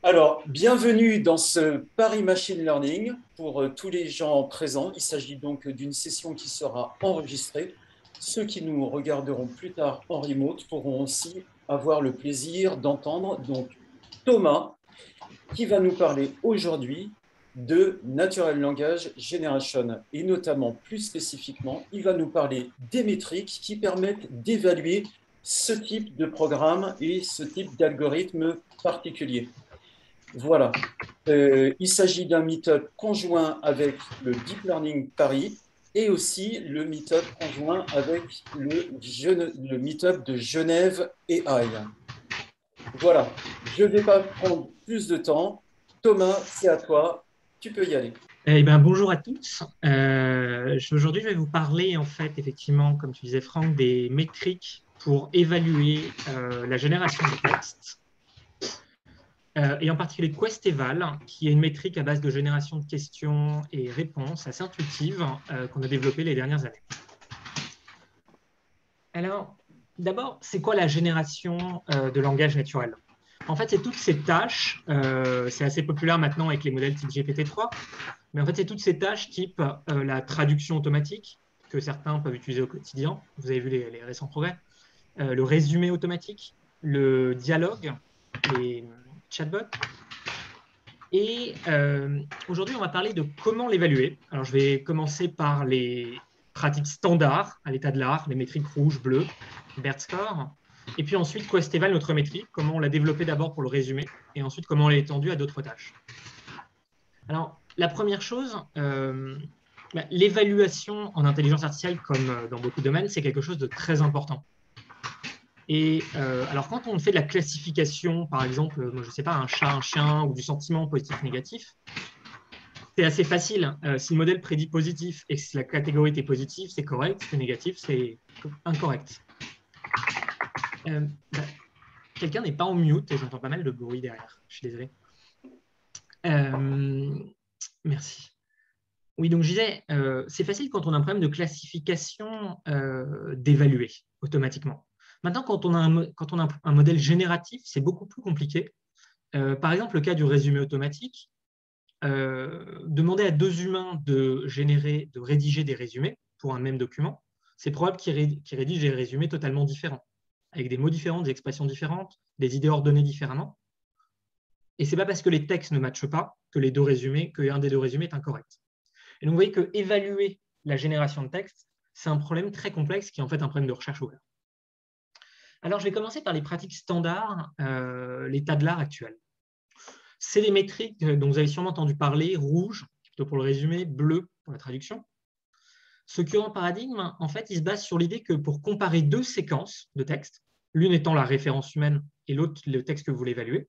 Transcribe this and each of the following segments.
Alors, bienvenue dans ce Paris Machine Learning pour tous les gens présents. Il s'agit donc d'une session qui sera enregistrée. Ceux qui nous regarderont plus tard en remote pourront aussi avoir le plaisir d'entendre donc Thomas qui va nous parler aujourd'hui de Natural Language Generation et notamment plus spécifiquement, il va nous parler des métriques qui permettent d'évaluer ce type de programme et ce type d'algorithme particulier. Voilà. Il s'agit d'un meet-up conjoint avec le Deep Learning Paris et aussi le meet-up conjoint avec le meet-up de Genève AI. Voilà. Je ne vais pas prendre plus de temps. Thomas, c'est à toi. Tu peux y aller. Eh ben, bonjour à tous. Aujourd'hui, je vais vous parler, en fait, effectivement, comme tu disais, Franck, des métriques pour évaluer la génération de texte, et en particulier Questeval, qui est une métrique à base de génération de questions et réponses assez intuitive qu'on a développée les dernières années. Alors, d'abord, c'est quoi la génération de langage naturel? En fait, c'est toutes ces tâches, c'est assez populaire maintenant avec les modèles type GPT-3, mais en fait, c'est toutes ces tâches type la traduction automatique, que certains peuvent utiliser au quotidien. Vous avez vu les récents progrès. Le résumé automatique, le dialogue, les chatbots. Et aujourd'hui, on va parler de comment l'évaluer. Alors, je vais commencer par les pratiques standards à l'état de l'art, les métriques rouges, bleues, BERT score. Et puis ensuite, Questeval, notre métrique, comment on l'a développée d'abord pour le résumé, et ensuite comment on l'a étendue à d'autres tâches. Alors, la première chose, l'évaluation en intelligence artificielle, comme dans beaucoup de domaines, c'est quelque chose de très important. Et alors, quand on fait de la classification, par exemple, moi, je ne sais pas, un chat, un chien, ou du sentiment positif-négatif, c'est assez facile. Si le modèle prédit positif et si la catégorie est positive, c'est correct. Si c'est négatif, c'est incorrect. Euh, bah, Quelqu'un n'est pas en mute et j'entends pas mal de bruit derrière. Je suis désolé. Euh, Merci. Oui, donc je disais, c'est facile quand on a un problème de classification d'évaluer automatiquement. Maintenant, quand on a un modèle génératif, c'est beaucoup plus compliqué. Par exemple, le cas du résumé automatique, demander à deux humains de rédiger des résumés pour un même document, c'est probable qu'ils rédigent des résumés totalement différents, avec des mots différents, des expressions différentes, des idées ordonnées différemment. Et ce n'est pas parce que les textes ne matchent pas que qu'un des deux résumés est incorrect. Et donc, vous voyez que évaluer la génération de texte, c'est un problème très complexe qui est en fait un problème de recherche ouvert. Alors, je vais commencer par les pratiques standards, l'état de l'art actuel. C'est les métriques dont vous avez sûrement entendu parler, rouge, plutôt pour le résumé, bleu pour la traduction. Ce current paradigme, en fait, il se base sur l'idée que pour comparer deux séquences de texte, l'une étant la référence humaine et l'autre le texte que vous voulez évaluer,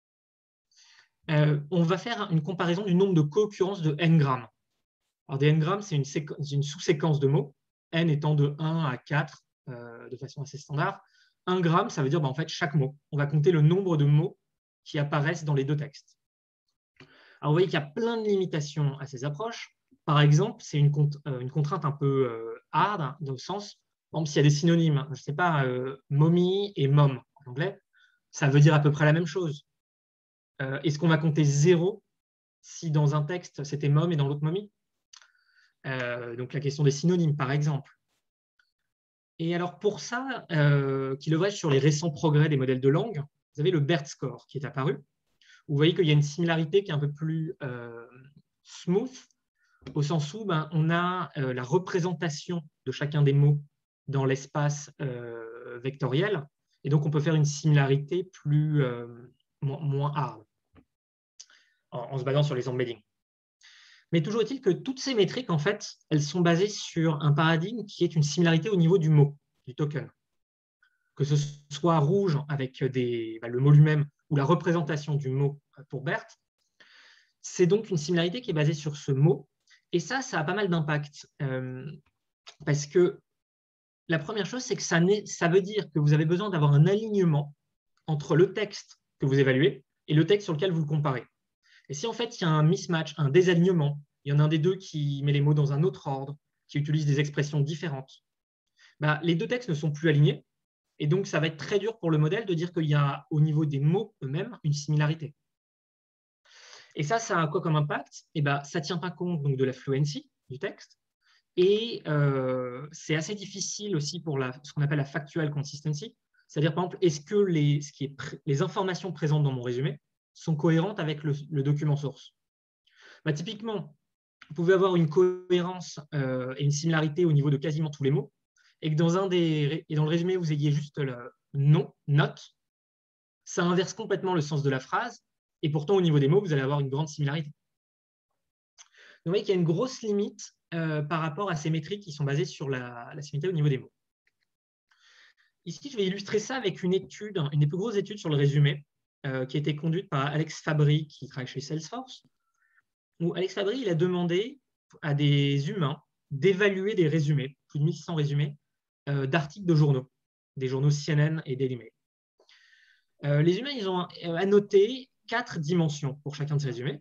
on va faire une comparaison du nombre de co-occurrences de n grammes. Alors, des n-grammes, c'est une sous-séquence de mots, n étant de 1 à 4 de façon assez standard. 1 gramme, ça veut dire en fait chaque mot. On va compter le nombre de mots qui apparaissent dans les deux textes. Alors, vous voyez qu'il y a plein de limitations à ces approches. Par exemple, c'est une contrainte un peu hard, dans le sens, par exemple, s'il y a des synonymes, je ne sais pas, mommy et mom en anglais, ça veut dire à peu près la même chose. Est-ce qu'on va compter 0 si dans un texte c'était mom et dans l'autre mommy? Donc la question des synonymes, par exemple. Et alors pour ça, qui leverage sur les récents progrès des modèles de langue, vous avez le BERT score qui est apparu. Vous voyez qu'il y a une similarité qui est un peu plus smooth, au sens où on a la représentation de chacun des mots dans l'espace vectoriel, et donc on peut faire une similarité moins hard, en se basant sur les embeddings. Mais toujours est-il que toutes ces métriques, en fait, elles sont basées sur un paradigme qui est une similarité au niveau du mot, du token. Que ce soit rouge avec le mot lui-même ou la représentation du mot pour BERT, c'est donc une similarité qui est basée sur ce mot. Et ça a pas mal d'impact. Parce que la première chose, c'est que ça veut dire que vous avez besoin d'avoir un alignement entre le texte que vous évaluez et le texte sur lequel vous le comparez. Et si en fait il y a un mismatch, un désalignement, il y en a un des deux qui met les mots dans un autre ordre, qui utilise des expressions différentes, les deux textes ne sont plus alignés. Et donc, ça va être très dur pour le modèle de dire qu'il y a au niveau des mots eux-mêmes une similarité. Et ça a quoi comme impact? Eh ben, ça ne tient pas compte donc, de la fluency du texte. Et c'est assez difficile aussi pour ce qu'on appelle la factual consistency. C'est-à-dire, par exemple, est-ce que les informations présentes dans mon résumé sont cohérentes avec le document source? Bah, typiquement, vous pouvez avoir une cohérence et une similarité au niveau de quasiment tous les mots, et que dans le résumé, vous ayez juste le nom, note, ça inverse complètement le sens de la phrase, et pourtant, au niveau des mots, vous allez avoir une grande similarité. Donc, vous voyez qu'il y a une grosse limite par rapport à ces métriques qui sont basées sur la similarité au niveau des mots. Ici, je vais illustrer ça avec une étude, une des plus grosses études sur le résumé, qui a été conduite par Alex Fabry, qui travaille chez Salesforce, où Alex Fabry il a demandé à des humains d'évaluer des résumés, plus de 1600 résumés, d'articles de journaux, des journaux CNN et Daily Mail. Les humains, ils ont annoté 4 dimensions pour chacun de ces résumés.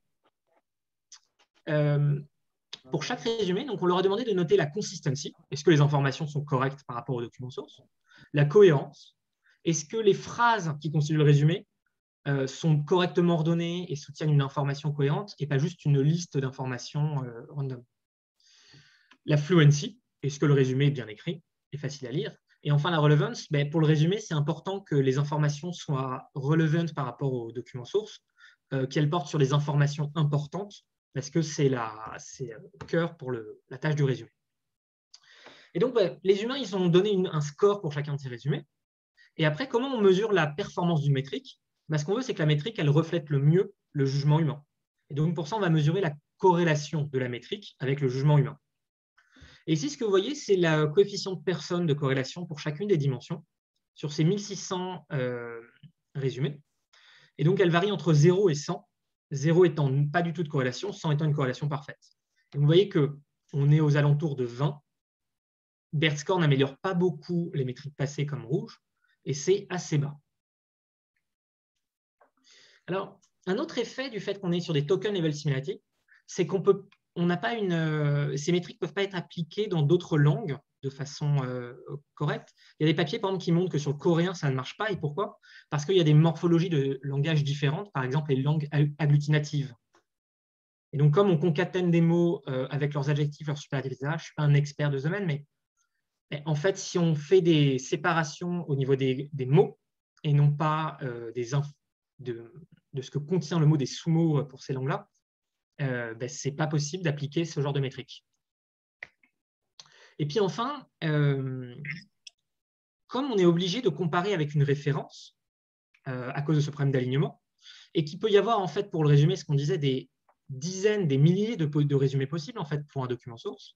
Pour chaque résumé, donc on leur a demandé de noter la consistency, est-ce que les informations sont correctes par rapport au document source, la cohérence, est-ce que les phrases qui constituent le résumé sont correctement ordonnées et soutiennent une information cohérente et pas juste une liste d'informations random. La fluency, est-ce que le résumé est bien écrit et facile à lire? Et enfin, la relevance, pour le résumé, c'est important que les informations soient relevant par rapport au document source, qu'elles portent sur les informations importantes, parce que c'est le cœur pour la tâche du résumé. Et donc, les humains, ils ont donné un score pour chacun de ces résumés. Et après, comment on mesure la performance d'une métrique? Ce qu'on veut, c'est que la métrique, elle reflète le mieux le jugement humain. Et donc, pour ça, on va mesurer la corrélation de la métrique avec le jugement humain. Et ici, ce que vous voyez, c'est le coefficient de personne de corrélation pour chacune des dimensions sur ces 1600 résumés. Et donc, elle varie entre 0 et 100, 0 étant pas du tout de corrélation, 100 étant une corrélation parfaite. Et vous voyez qu'on est aux alentours de 20. BERT score n'améliore pas beaucoup les métriques passées comme rouge, et c'est assez bas. Alors, un autre effet du fait qu'on est sur des token level similarity, c'est ces métriques ne peuvent pas être appliquées dans d'autres langues de façon correcte. Il y a des papiers, par exemple, qui montrent que sur le coréen, ça ne marche pas. Et pourquoi? Parce qu'il y a des morphologies de langage différentes, par exemple les langues agglutinatives. Et donc, comme on concatène des mots avec leurs adjectifs, leurs superlatifs, etc., je ne suis pas un expert de ce domaine, mais en fait, si on fait des séparations au niveau des mots et non pas de ce que contient le mot des sous-mots pour ces langues-là, ce n'est pas possible d'appliquer ce genre de métrique. Et puis enfin, comme on est obligé de comparer avec une référence à cause de ce problème d'alignement, et qu'il peut y avoir en fait pour le résumé, ce qu'on disait, des dizaines, des milliers de résumés possibles en fait pour un document source,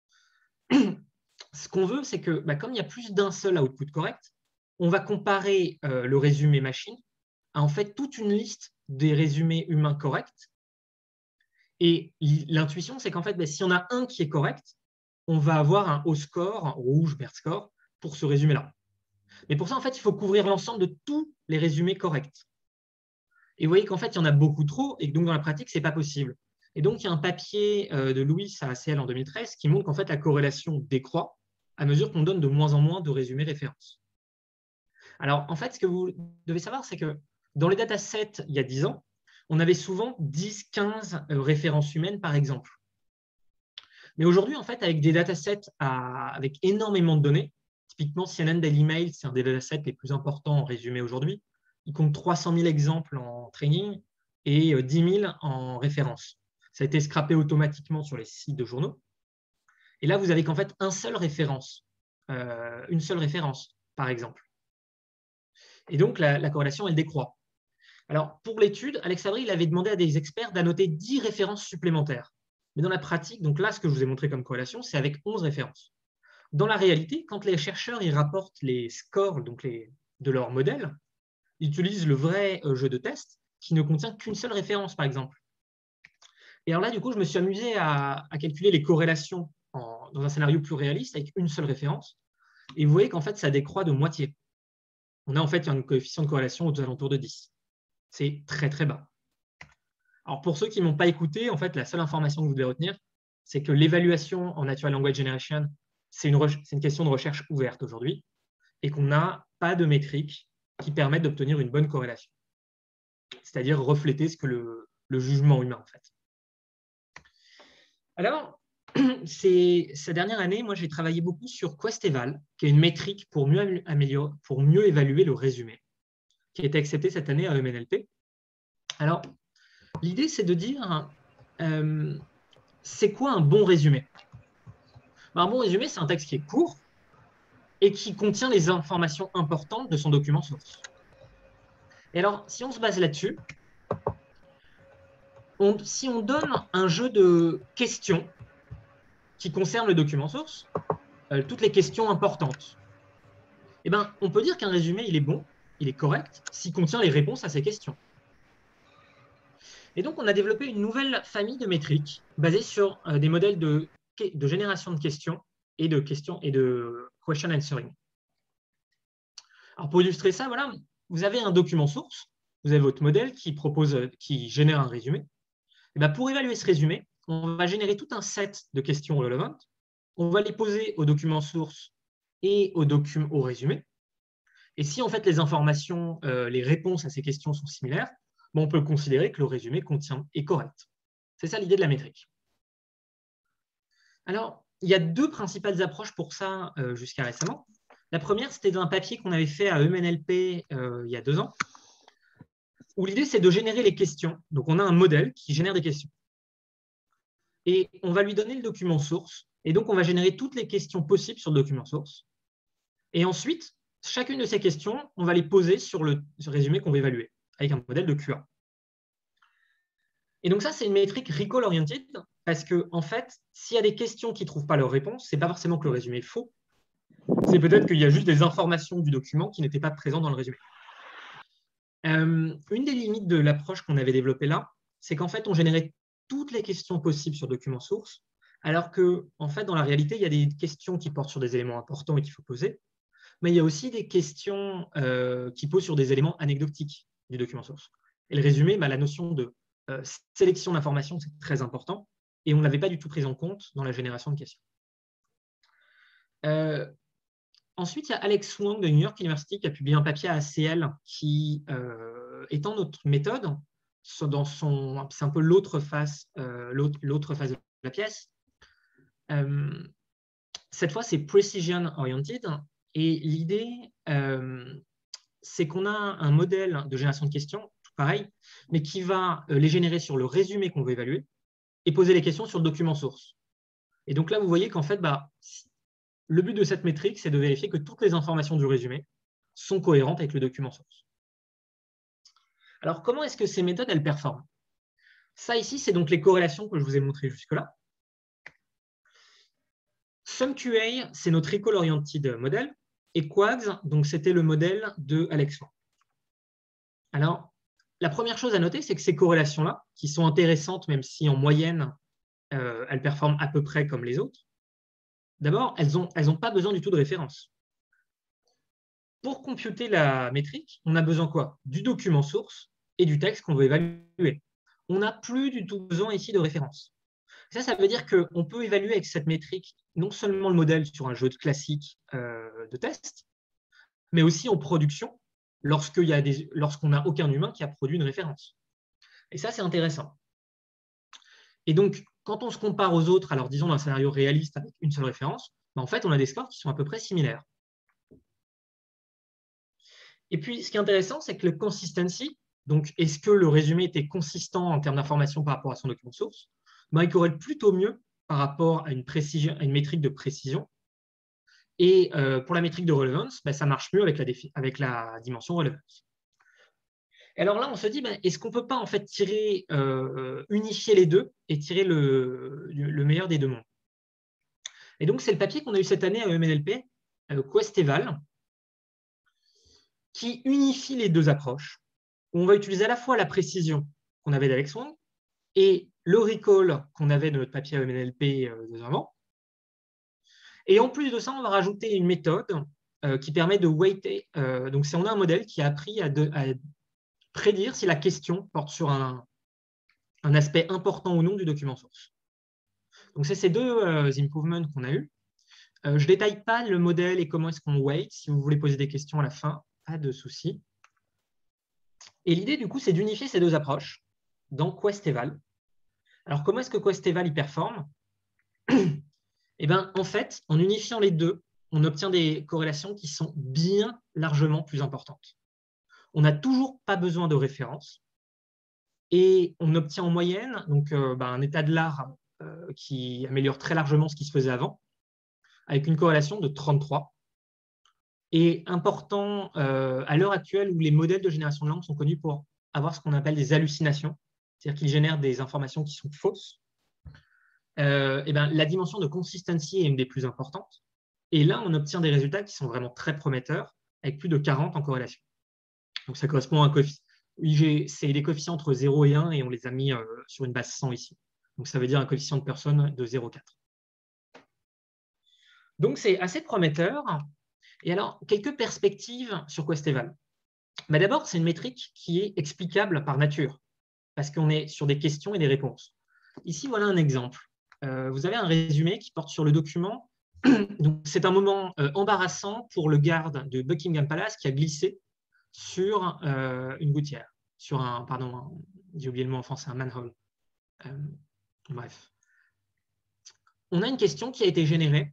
ce qu'on veut, c'est que comme il y a plus d'un seul output correct, on va comparer le résumé machine à en fait toute une liste des résumés humains corrects. Et l'intuition, c'est qu'en fait, si on a un qui est correct, on va avoir un haut score, un rouge, BERT score, pour ce résumé-là. Mais pour ça, en fait, il faut couvrir l'ensemble de tous les résumés corrects. Et vous voyez qu'en fait, il y en a beaucoup trop, et que donc dans la pratique, ce n'est pas possible. Et donc, il y a un papier de Louis à ACL en 2013 qui montre qu'en fait, la corrélation décroît à mesure qu'on donne de moins en moins de résumés références. Alors, en fait, ce que vous devez savoir, c'est que dans les datasets, il y a 10 ans, on avait souvent 10-15 références humaines par exemple. Mais aujourd'hui, en fait, avec des datasets avec énormément de données, typiquement CNN Daily Mail, c'est un des datasets les plus importants en résumé aujourd'hui. Il compte 300 000 exemples en training et 10 000 en référence. Ça a été scrappé automatiquement sur les sites de journaux. Et là, vous avez qu'en fait une seule référence, par exemple. Et donc, la corrélation, elle décroît. Alors, pour l'étude, Alex Fabry il avait demandé à des experts d'annoter 10 références supplémentaires. Mais dans la pratique, donc là, ce que je vous ai montré comme corrélation, c'est avec 11 références. Dans la réalité, quand les chercheurs ils rapportent les scores de leur modèle, ils utilisent le vrai jeu de test qui ne contient qu'une seule référence, par exemple. Et alors là, du coup, je me suis amusé à calculer les corrélations dans un scénario plus réaliste avec une seule référence. Et vous voyez qu'en fait, ça décroît de moitié. On a en fait un coefficient de corrélation aux alentours de 10. C'est très, très bas. Alors, pour ceux qui ne m'ont pas écouté, en fait, la seule information que vous devez retenir, c'est que l'évaluation en Natural Language Generation, c'est une question de recherche ouverte aujourd'hui et qu'on n'a pas de métriques qui permettent d'obtenir une bonne corrélation. C'est-à-dire refléter ce que le jugement humain, en fait. Alors, cette dernière année, moi, j'ai travaillé beaucoup sur Questeval, qui est une métrique pour mieux évaluer le résumé, qui a été acceptée cette année à EMNLP. Alors, l'idée, c'est de dire, c'est quoi un bon résumé? Un bon résumé, c'est un texte qui est court et qui contient les informations importantes de son document source. Et alors, si on se base là-dessus, si on donne un jeu de questions qui concernent le document source, toutes les questions importantes, eh ben, on peut dire qu'un résumé, il est bon, il est correct, s'il contient les réponses à ces questions. Et donc, on a développé une nouvelle famille de métriques basée sur des modèles de génération de questions et de question answering. Alors, pour illustrer ça, voilà, vous avez un document source, vous avez votre modèle qui génère un résumé. Et bien, pour évaluer ce résumé, on va générer tout un set de questions relevantes. On va les poser au document source et au résumé. Et si en fait les informations, les réponses à ces questions sont similaires, on peut considérer que le résumé est correct. C'est ça l'idée de la métrique. Alors, il y a deux principales approches pour ça jusqu'à récemment. La première, c'était dans un papier qu'on avait fait à EMNLP il y a 2 ans, où l'idée, c'est de générer les questions. Donc, on a un modèle qui génère des questions. Et on va lui donner le document source. Et donc, on va générer toutes les questions possibles sur le document source. Et ensuite, chacune de ces questions, on va les poser sur le résumé qu'on va évaluer, avec un modèle de QA. Et donc ça, c'est une métrique recall-oriented, parce que en fait, s'il y a des questions qui ne trouvent pas leur réponse, ce n'est pas forcément que le résumé est faux, c'est peut-être qu'il y a juste des informations du document qui n'étaient pas présentes dans le résumé. Une des limites de l'approche qu'on avait développée là, c'est qu'en fait, on générait toutes les questions possibles sur document source, alors que, en fait, dans la réalité, il y a des questions qui portent sur des éléments importants et qu'il faut poser, mais il y a aussi des questions qui posent sur des éléments anecdotiques du document source. Et le résumé, la notion de sélection d'informations, c'est très important, et on ne l'avait pas du tout pris en compte dans la génération de questions. Ensuite, il y a Alex Wang de New York University qui a publié un papier à ACL qui étend notre méthode. C'est un peu l'autre face de la pièce. Cette fois, c'est precision oriented. Et l'idée, c'est qu'on a un modèle de génération de questions, tout pareil, mais qui va les générer sur le résumé qu'on veut évaluer et poser les questions sur le document source. Et donc là, vous voyez qu'en fait, le but de cette métrique, c'est de vérifier que toutes les informations du résumé sont cohérentes avec le document source. Alors, comment est-ce que ces méthodes, elles performent? Ça, ici, c'est donc les corrélations que je vous ai montrées jusque-là. SumQA, c'est notre recall-oriented modèle, et Quags, donc c'était le modèle de Alex Wang. Alors, la première chose à noter, c'est que ces corrélations-là, qui sont intéressantes, même si en moyenne, elles performent à peu près comme les autres, d'abord, elles n'ont pas besoin du tout de référence. Pour computer la métrique, on a besoin quoi? Du document source et du texte qu'on veut évaluer. On n'a plus du tout besoin ici de référence. Ça veut dire qu'on peut évaluer avec cette métrique non seulement le modèle sur un jeu de classique de test, mais aussi en production lorsqu'on n'a aucun humain qui a produit une référence. Et ça, c'est intéressant. Et donc, quand on se compare aux autres, alors disons d'un scénario réaliste avec une seule référence, en fait, on a des scores qui sont à peu près similaires. Et puis, ce qui est intéressant, c'est que le consistency, donc est-ce que le résumé était consistant en termes d'information par rapport à son document source, il corrèle plutôt mieux par rapport à une métrique de précision. Et pour la métrique de relevance, ça marche mieux avec la dimension relevance. Et alors là, on se dit, est-ce qu'on ne peut pas en fait unifier les deux et tirer le meilleur des deux mondes? Et donc, c'est le papier qu'on a eu cette année à EMNLP, Questeval, qui unifie les deux approches, où on va utiliser à la fois la précision qu'on avait d'Alex Wang et le recall qu'on avait de notre papier à EMNLP 2 ans avant. Et en plus de ça, on va rajouter une méthode qui permet de weighter. Donc, on a un modèle qui a appris à prédire si la question porte sur un aspect important ou non du document source. Donc, c'est ces deux improvements qu'on a eus. Je ne détaille pas le modèle et comment est-ce qu'on weight. Si vous voulez poser des questions à la fin, pas de souci. Et l'idée, du coup, c'est d'unifier ces deux approches dans Questeval. Alors, comment est-ce que Questeval y performe? Eh bien, en fait, en unifiant les deux, on obtient des corrélations qui sont bien largement plus importantes. On n'a toujours pas besoin de référence et on obtient en moyenne donc, un état de l'art qui améliore très largement ce qui se faisait avant, avec une corrélation de 33. Et important à l'heure actuelle où les modèles de génération de langue sont connus pour avoir ce qu'on appelle des hallucinations, c'est-à-dire qu'ils génèrent des informations qui sont fausses. La dimension de consistency est une des plus importantes. Et là, on obtient des résultats qui sont vraiment très prometteurs, avec plus de 40 en corrélation. Donc, ça correspond à un coefficient. C'est des coefficients entre 0 et 1, et on les a mis sur une base 100 ici. Donc, ça veut dire un coefficient de personne de 0,4. Donc, c'est assez prometteur. Et alors, quelques perspectives sur Questeval. D'abord, c'est une métrique qui est explicable par nature, parce qu'on est sur des questions et des réponses. Ici, voilà un exemple. Vous avez un résumé qui porte sur le document. C'est un moment embarrassant pour le garde de Buckingham Palace qui a glissé sur une gouttière, sur j'ai oublié le mot en français, un manhole. Bref. On a une question qui a été générée.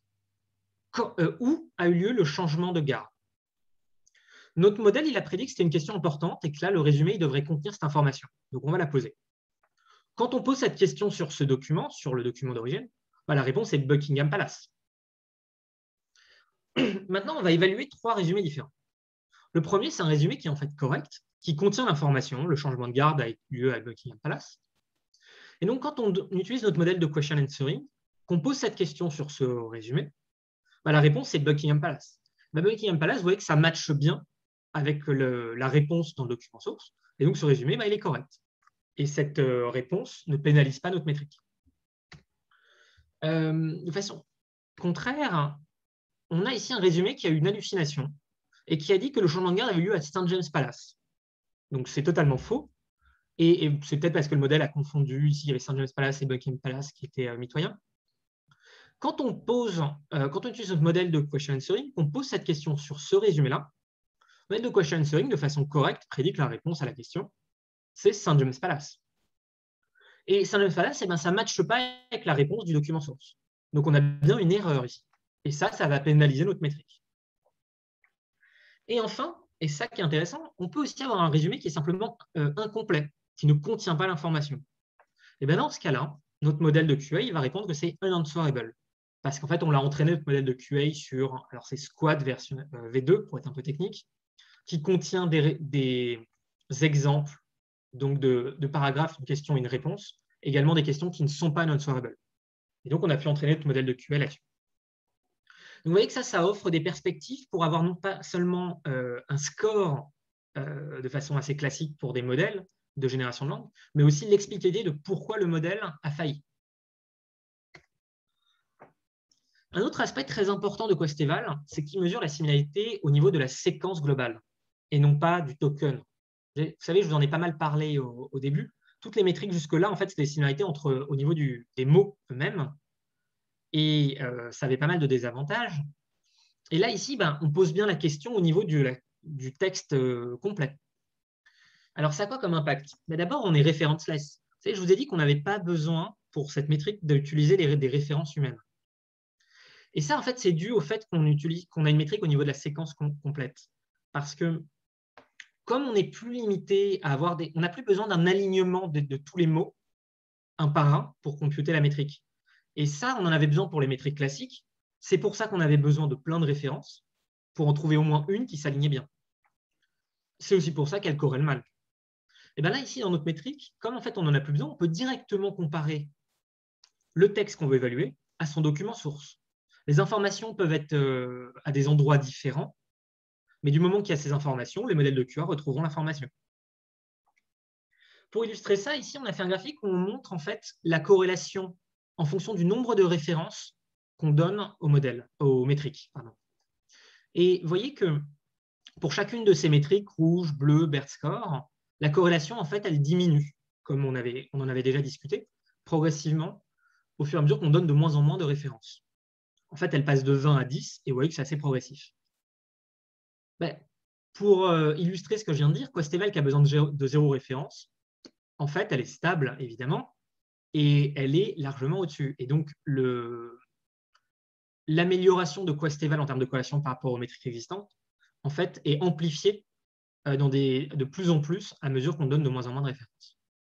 Où a eu lieu le changement de garde? Notre modèle, il a prédit que c'était une question importante et que là, le résumé, il devrait contenir cette information. Donc, on va la poser. Quand on pose cette question sur ce document, sur le document d'origine, la réponse est Buckingham Palace. Maintenant, on va évaluer 3 résumés différents. Le premier, c'est un résumé qui est en fait correct, qui contient l'information, le changement de garde a eu lieu à Buckingham Palace. Et donc, quand on utilise notre modèle de question answering, qu'on pose cette question sur ce résumé, la réponse est Buckingham Palace. Buckingham Palace, vous voyez que ça matche bien avec la réponse dans le document source. Et donc, ce résumé, il est correct. Et cette réponse ne pénalise pas notre métrique. De façon contraire, on a ici un résumé qui a eu une hallucination et qui a dit que le changement de garde avait eu lieu à St. James Palace. Donc, c'est totalement faux. Et c'est peut-être parce que le modèle a confondu. Ici, il y avait St. James Palace et Buckingham Palace qui étaient mitoyens. Quand on utilise notre modèle de question answering, on pose cette question sur ce résumé-là. Le modèle de question answering, de façon correcte, prédit que la réponse à la question, c'est St. James Palace. Et St. James Palace, ça ne matche pas avec la réponse du document source. Donc, on a bien une erreur ici. Et ça va pénaliser notre métrique. Et enfin, et ça qui est intéressant, on peut aussi avoir un résumé qui est simplement incomplet, qui ne contient pas l'information. Et bien dans ce cas-là, notre modèle de QA il va répondre que c'est unanswerable. Parce qu'en fait, on l'a entraîné notre modèle de QA sur, alors c'est Squad version V2 pour être un peu technique, qui contient des exemples donc de paragraphes, une question et une réponse, également des questions qui ne sont pas unanswerable. Et donc, on a pu entraîner notre modèle de QA là-dessus. Donc, vous voyez que ça offre des perspectives pour avoir non pas seulement un score de façon assez classique pour des modèles de génération de langue, mais aussi l'expliquer de pourquoi le modèle a failli. Un autre aspect très important de Questeval, c'est qu'il mesure la similarité au niveau de la séquence globale et non pas du token. Vous savez, je vous en ai pas mal parlé au début. Toutes les métriques jusque-là, en fait, c'est des similarités au niveau des mots eux-mêmes. Et ça avait pas mal de désavantages. Et là, ici, on pose bien la question au niveau du texte complet. Alors, ça a quoi comme impact? D'abord, on est referenceless. Vous savez, je vous ai dit qu'on n'avait pas besoin, pour cette métrique, d'utiliser des références humaines. Et ça, en fait, c'est dû au fait qu'on a une métrique au niveau de la séquence complète. Parce que, comme on n'est plus limité à avoir on n'a plus besoin d'un alignement de tous les mots, un par un, pour computer la métrique. Et ça, on en avait besoin pour les métriques classiques. C'est pour ça qu'on avait besoin de plein de références, pour en trouver au moins une qui s'alignait bien. C'est aussi pour ça qu'elle corrèle mal. Et bien là, ici, dans notre métrique, comme en fait, on n'en a plus besoin, on peut directement comparer le texte qu'on veut évaluer à son document source. Les informations peuvent être à des endroits différents, mais du moment qu'il y a ces informations, les modèles de QA retrouveront l'information. Pour illustrer ça, ici, on a fait un graphique où on montre en fait la corrélation en fonction du nombre de références qu'on donne au modèle, aux métriques. Et vous voyez que pour chacune de ces métriques, rouge, bleu, BERT score, la corrélation, en fait, elle diminue, comme on en avait déjà discuté, progressivement, au fur et à mesure qu'on donne de moins en moins de références. En fait, elle passe de 20 à 10, et vous voyez que c'est assez progressif. Pour illustrer ce que je vian de dire, Questeval qui a besoin de 0 référence, en fait, elle est stable, évidemment, et elle est largement au-dessus. Et donc, l'amélioration de Quest-Eval en termes de corrélation par rapport aux métriques existantes, en fait, est amplifiée de plus en plus à mesure qu'on donne de moins en moins de références.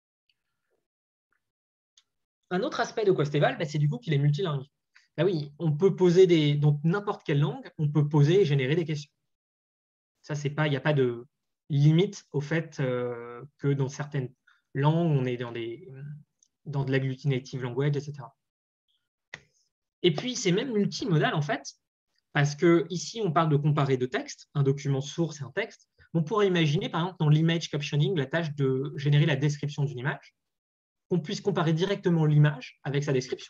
Un autre aspect de Quest-Eval, c'est du coup qu'il est multilingue. Bah oui, on peut poser donc n'importe quelle langue, on peut poser et générer des questions. Ça, il n'y a pas de limite au fait que dans certaines langues, on est dans de l'agglutinative language, etc. Et puis, c'est même multimodal, en fait, parce que ici, on parle de comparer deux textes, un document source et un texte. On pourrait imaginer, par exemple, dans l'image captioning, la tâche de générer la description d'une image, qu'on puisse comparer directement l'image avec sa description.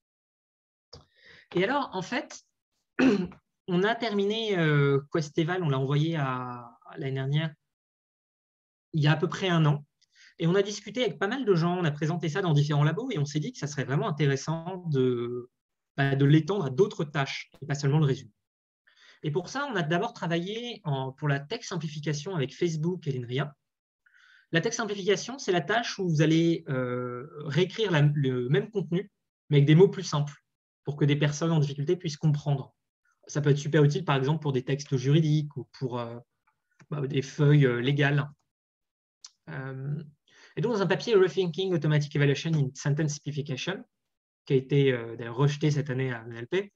Et alors, en fait, on a terminé Quest-Eval, on l'a envoyé l'année dernière, il y a à peu près un an. Et on a discuté avec pas mal de gens, on a présenté ça dans différents labos et on s'est dit que ça serait vraiment intéressant de l'étendre à d'autres tâches et pas seulement le résumé. Et pour ça, on a d'abord travaillé pour la text simplification avec Facebook et l'INRIA. La text simplification, c'est la tâche où vous allez réécrire le même contenu, mais avec des mots plus simples, pour que des personnes en difficulté puissent comprendre. Ça peut être super utile, par exemple, pour des textes juridiques ou pour des feuilles légales. Et donc, dans un papier Rethinking Automatic Evaluation in Sentence Simplification, qui a été rejeté cette année à NLP,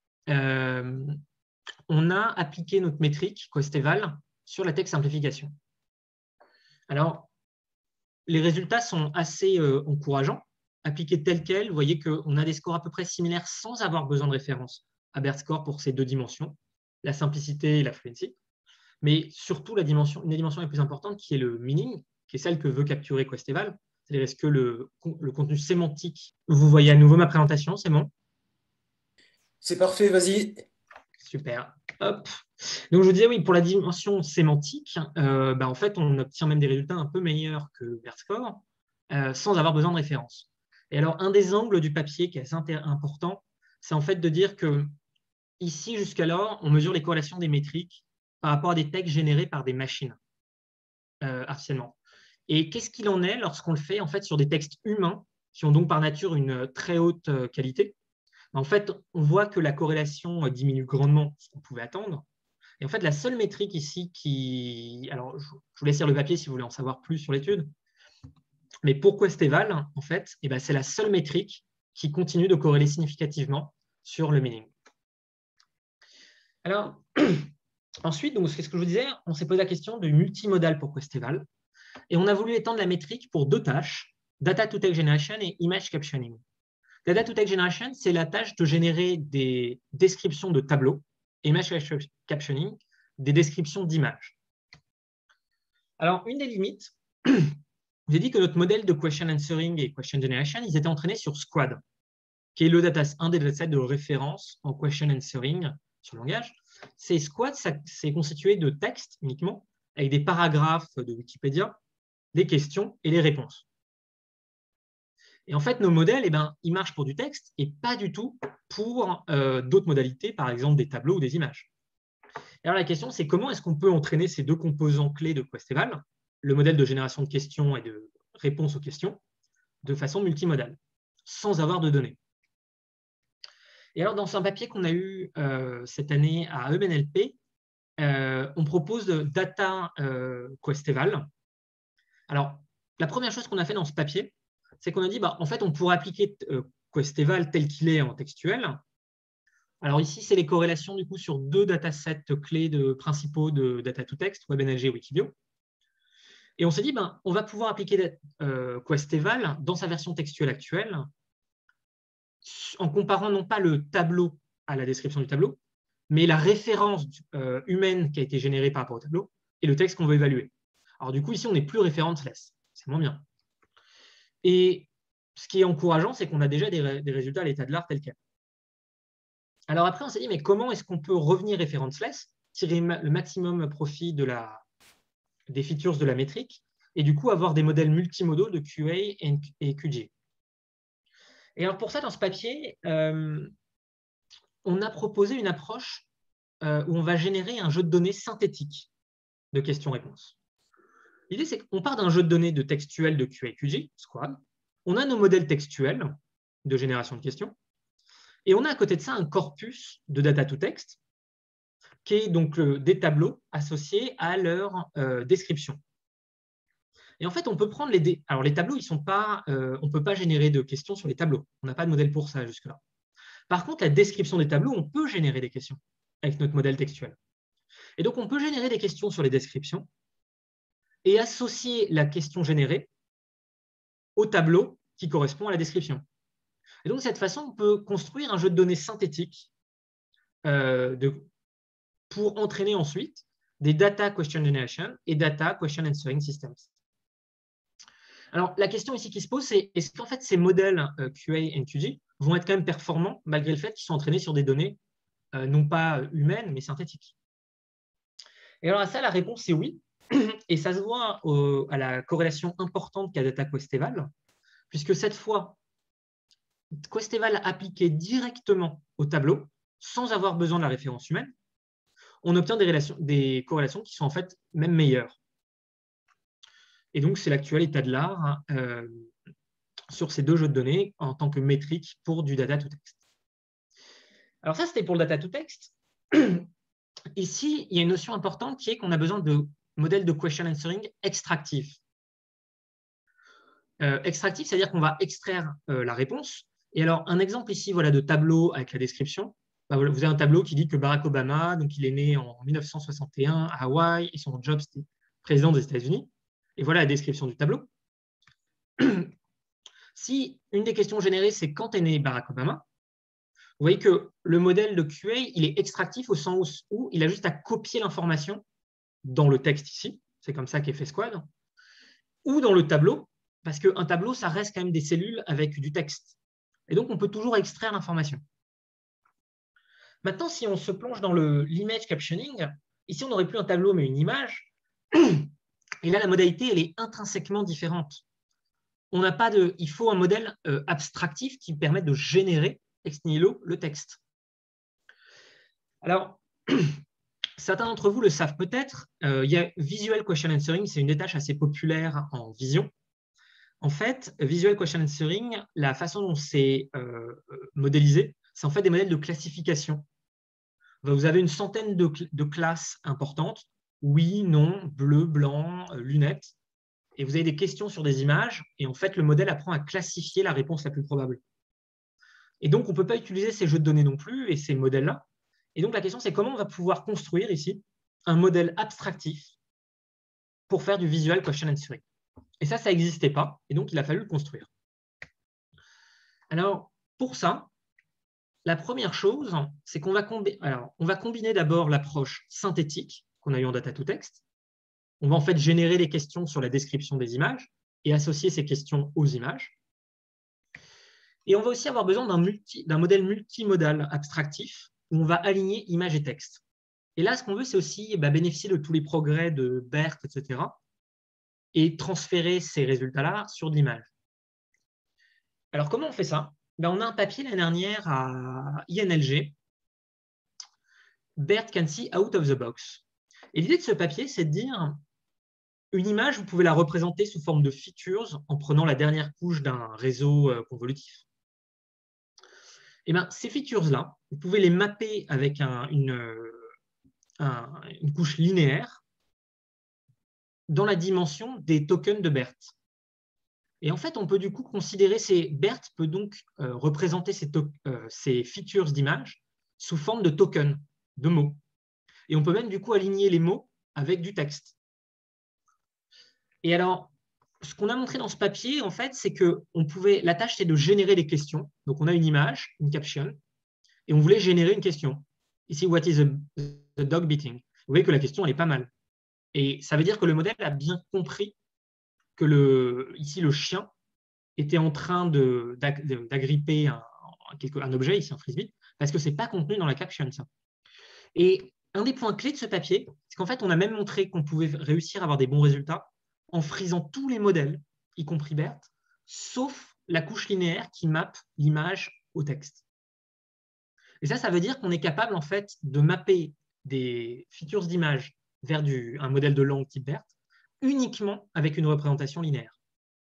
on a appliqué notre métrique Quest-Eval sur la text simplification. Alors, les résultats sont assez encourageants. Appliqués tels quels, vous voyez qu'on a des scores à peu près similaires sans avoir besoin de référence à BERT score pour ces deux dimensions, la simplicité et la fluency. Mais surtout, une des dimensions les plus importantes qui est le meaning, qui est celle que veut capturer Quest-Eval. C'est-à-dire, est-ce que le contenu sémantique… Vous voyez à nouveau ma présentation, c'est bon? C'est parfait, vas-y. Super. Hop. Donc, je vous disais, oui, pour la dimension sémantique, en fait, on obtient même des résultats un peu meilleurs que BERT score sans avoir besoin de référence. Et alors, un des angles du papier qui est assez important, c'est en fait de dire que ici, jusqu'alors, on mesure les corrélations des métriques par rapport à des textes générés par des machines artificiellement. Et qu'est-ce qu'il en est lorsqu'on le fait en fait sur des textes humains qui ont donc par nature une très haute qualité? En fait, on voit que la corrélation diminue grandement, ce qu'on pouvait attendre. Et en fait, la seule métrique ici qui… Alors, je vous laisse lire le papier si vous voulez en savoir plus sur l'étude. Mais pour Quest-Eval, en fait, c'est la seule métrique qui continue de corréler significativement sur le meaning. Alors, ensuite, c'est ce que je vous disais, on s'est posé la question du multimodal pour Quest-Eval. Et on a voulu étendre la métrique pour deux tâches, Data to Text Generation et Image Captioning. Data to Text Generation, c'est la tâche de générer des descriptions de tableaux, et Image Captioning, des descriptions d'images. Alors, une des limites, je vous ai dit que notre modèle de Question Answering et Question Generation, ils étaient entraînés sur Squad, qui est un des datasets de référence en Question Answering sur le langage. Ces Squad, c'est constitué de textes uniquement, avec des paragraphes de Wikipédia, des questions et les réponses. Et en fait, nos modèles, ils marchent pour du texte et pas du tout pour d'autres modalités, par exemple des tableaux ou des images. Et alors la question, c'est comment est-ce qu'on peut entraîner ces deux composants clés de Quest-Eval, le modèle de génération de questions et de réponse aux questions, de façon multimodale, sans avoir de données. Et alors, dans un papier qu'on a eu cette année à EBNLP, on propose Data Quest-Eval. Alors, la première chose qu'on a fait dans ce papier, c'est qu'on a dit, en fait, on pourrait appliquer Quest-Eval tel qu'il est en textuel. Alors ici, c'est les corrélations du coup sur deux datasets clés principaux de data to text, WebNLG et Wikibio. Et on s'est dit, on va pouvoir appliquer Quest-Eval dans sa version textuelle actuelle en comparant non pas le tableau à la description du tableau, mais la référence humaine qui a été générée par rapport au tableau et le texte qu'on veut évaluer. Alors du coup, ici, on n'est plus referenceless. C'est moins bien. Et ce qui est encourageant, c'est qu'on a déjà des résultats à l'état de l'art tel quel. Alors après, on s'est dit, mais comment est-ce qu'on peut revenir referenceless, tirer le maximum profit des features de la métrique, et du coup avoir des modèles multimodaux de QA et QG. Et alors pour ça, dans ce papier, on a proposé une approche où on va générer un jeu de données synthétique de questions-réponses. L'idée, c'est qu'on part d'un jeu de données de textuel de QA/QG, Squad. On a nos modèles textuels de génération de questions. Et on a à côté de ça un corpus de data to text, qui est donc des tableaux associés à leur description. Et en fait, on peut prendre alors les tableaux, on ne peut pas générer de questions sur les tableaux. On n'a pas de modèle pour ça jusque-là. Par contre, la description des tableaux, on peut générer des questions avec notre modèle textuel. Et donc, on peut générer des questions sur les descriptions et associer la question générée au tableau qui correspond à la description. Et donc, de cette façon, on peut construire un jeu de données synthétique pour entraîner ensuite des data question generation et data question answering systems. Alors, la question ici qui se pose, c'est est-ce qu'en fait, ces modèles QA et QG vont être quand même performants malgré le fait qu'ils sont entraînés sur des données non pas humaines, mais synthétiques? Et alors à ça, la réponse est oui. Et ça se voit à la corrélation importante qu'a Data Questeval, puisque cette fois, Questeval appliqué directement au tableau, sans avoir besoin de la référence humaine, on obtient des corrélations qui sont en fait même meilleures. Et donc, c'est l'actuel état de l'art sur ces deux jeux de données en tant que métrique pour du data to text. Alors ça, c'était pour le data to text. Ici, il y a une notion importante qui est qu'on a besoin de modèles de question answering extractifs. Extractif, c'est-à-dire qu'on va extraire la réponse. Et alors, un exemple ici voilà, de tableau avec la description. Bah, voilà, vous avez un tableau qui dit que Barack Obama, donc il est né en 1961 à Hawaï et son job, c'était président des États-Unis. Et voilà la description du tableau. Si une des questions générées, c'est quand est né Barack Obama, vous voyez que le modèle de QA, il est extractif au sens où il a juste à copier l'information dans le texte ici, c'est comme ça qu'est fait Squad, ou dans le tableau, parce qu'un tableau, ça reste quand même des cellules avec du texte. Et donc, on peut toujours extraire l'information. Maintenant, si on se plonge dans l'image captioning, ici, on n'aurait plus un tableau, mais une image. Et là, la modalité, elle est intrinsèquement différente. Il faut un modèle abstractif qui permette de générer ex nihilo le texte. Alors, certains d'entre vous le savent peut-être, il y a Visual Question Answering, c'est une des tâches assez populaire en vision. En fait, Visual Question Answering, la façon dont c'est modélisé, c'est en fait des modèles de classification. Vous avez une centaine de classes importantes, oui, non, bleu, blanc, lunettes, et vous avez des questions sur des images, et en fait, le modèle apprend à classifier la réponse la plus probable. Et donc, on ne peut pas utiliser ces jeux de données non plus, et ces modèles-là. Et donc, la question, c'est comment on va pouvoir construire ici un modèle abstractif pour faire du Visual Question Answering. Et ça n'existait pas, et donc il a fallu le construire. Alors, pour ça, la première chose, c'est qu'on va combiner d'abord l'approche synthétique qu'on a eue en data to text. On va en fait générer des questions sur la description des images et associer ces questions aux images. Et on va aussi avoir besoin d'un modèle multimodal abstractif où on va aligner images et texte. Et là, ce qu'on veut, c'est aussi bénéficier de tous les progrès de BERT, etc., et transférer ces résultats-là sur de l'image. Alors, comment on fait ça? On a un papier l'année dernière à INLG, BERT can see out of the box. Et l'idée de ce papier, c'est de dire une image, vous pouvez la représenter sous forme de features en prenant la dernière couche d'un réseau convolutif. Et ces features-là, vous pouvez les mapper avec une couche linéaire dans la dimension des tokens de BERT. Et en fait, on peut du coup considérer BERT peut donc représenter ces features d'image sous forme de tokens, de mots. Et on peut même du coup aligner les mots avec du texte. Et alors, ce qu'on a montré dans ce papier, en fait, c'est que la tâche, c'est de générer des questions. Donc, on a une image, une caption, et on voulait générer une question. Ici, what is the dog beating? Vous voyez que la question, elle est pas mal. Et ça veut dire que le modèle a bien compris que ici, le chien était en train d'agripper un objet, ici un frisbee, parce que ce n'est pas contenu dans la caption, ça. Et un des points clés de ce papier, c'est qu'en fait, on a même montré qu'on pouvait réussir à avoir des bons résultats en frisant tous les modèles, y compris BERT, sauf la couche linéaire qui mappe l'image au texte. Et ça veut dire qu'on est capable en fait de mapper des features d'image vers un modèle de langue type BERT uniquement avec une représentation linéaire.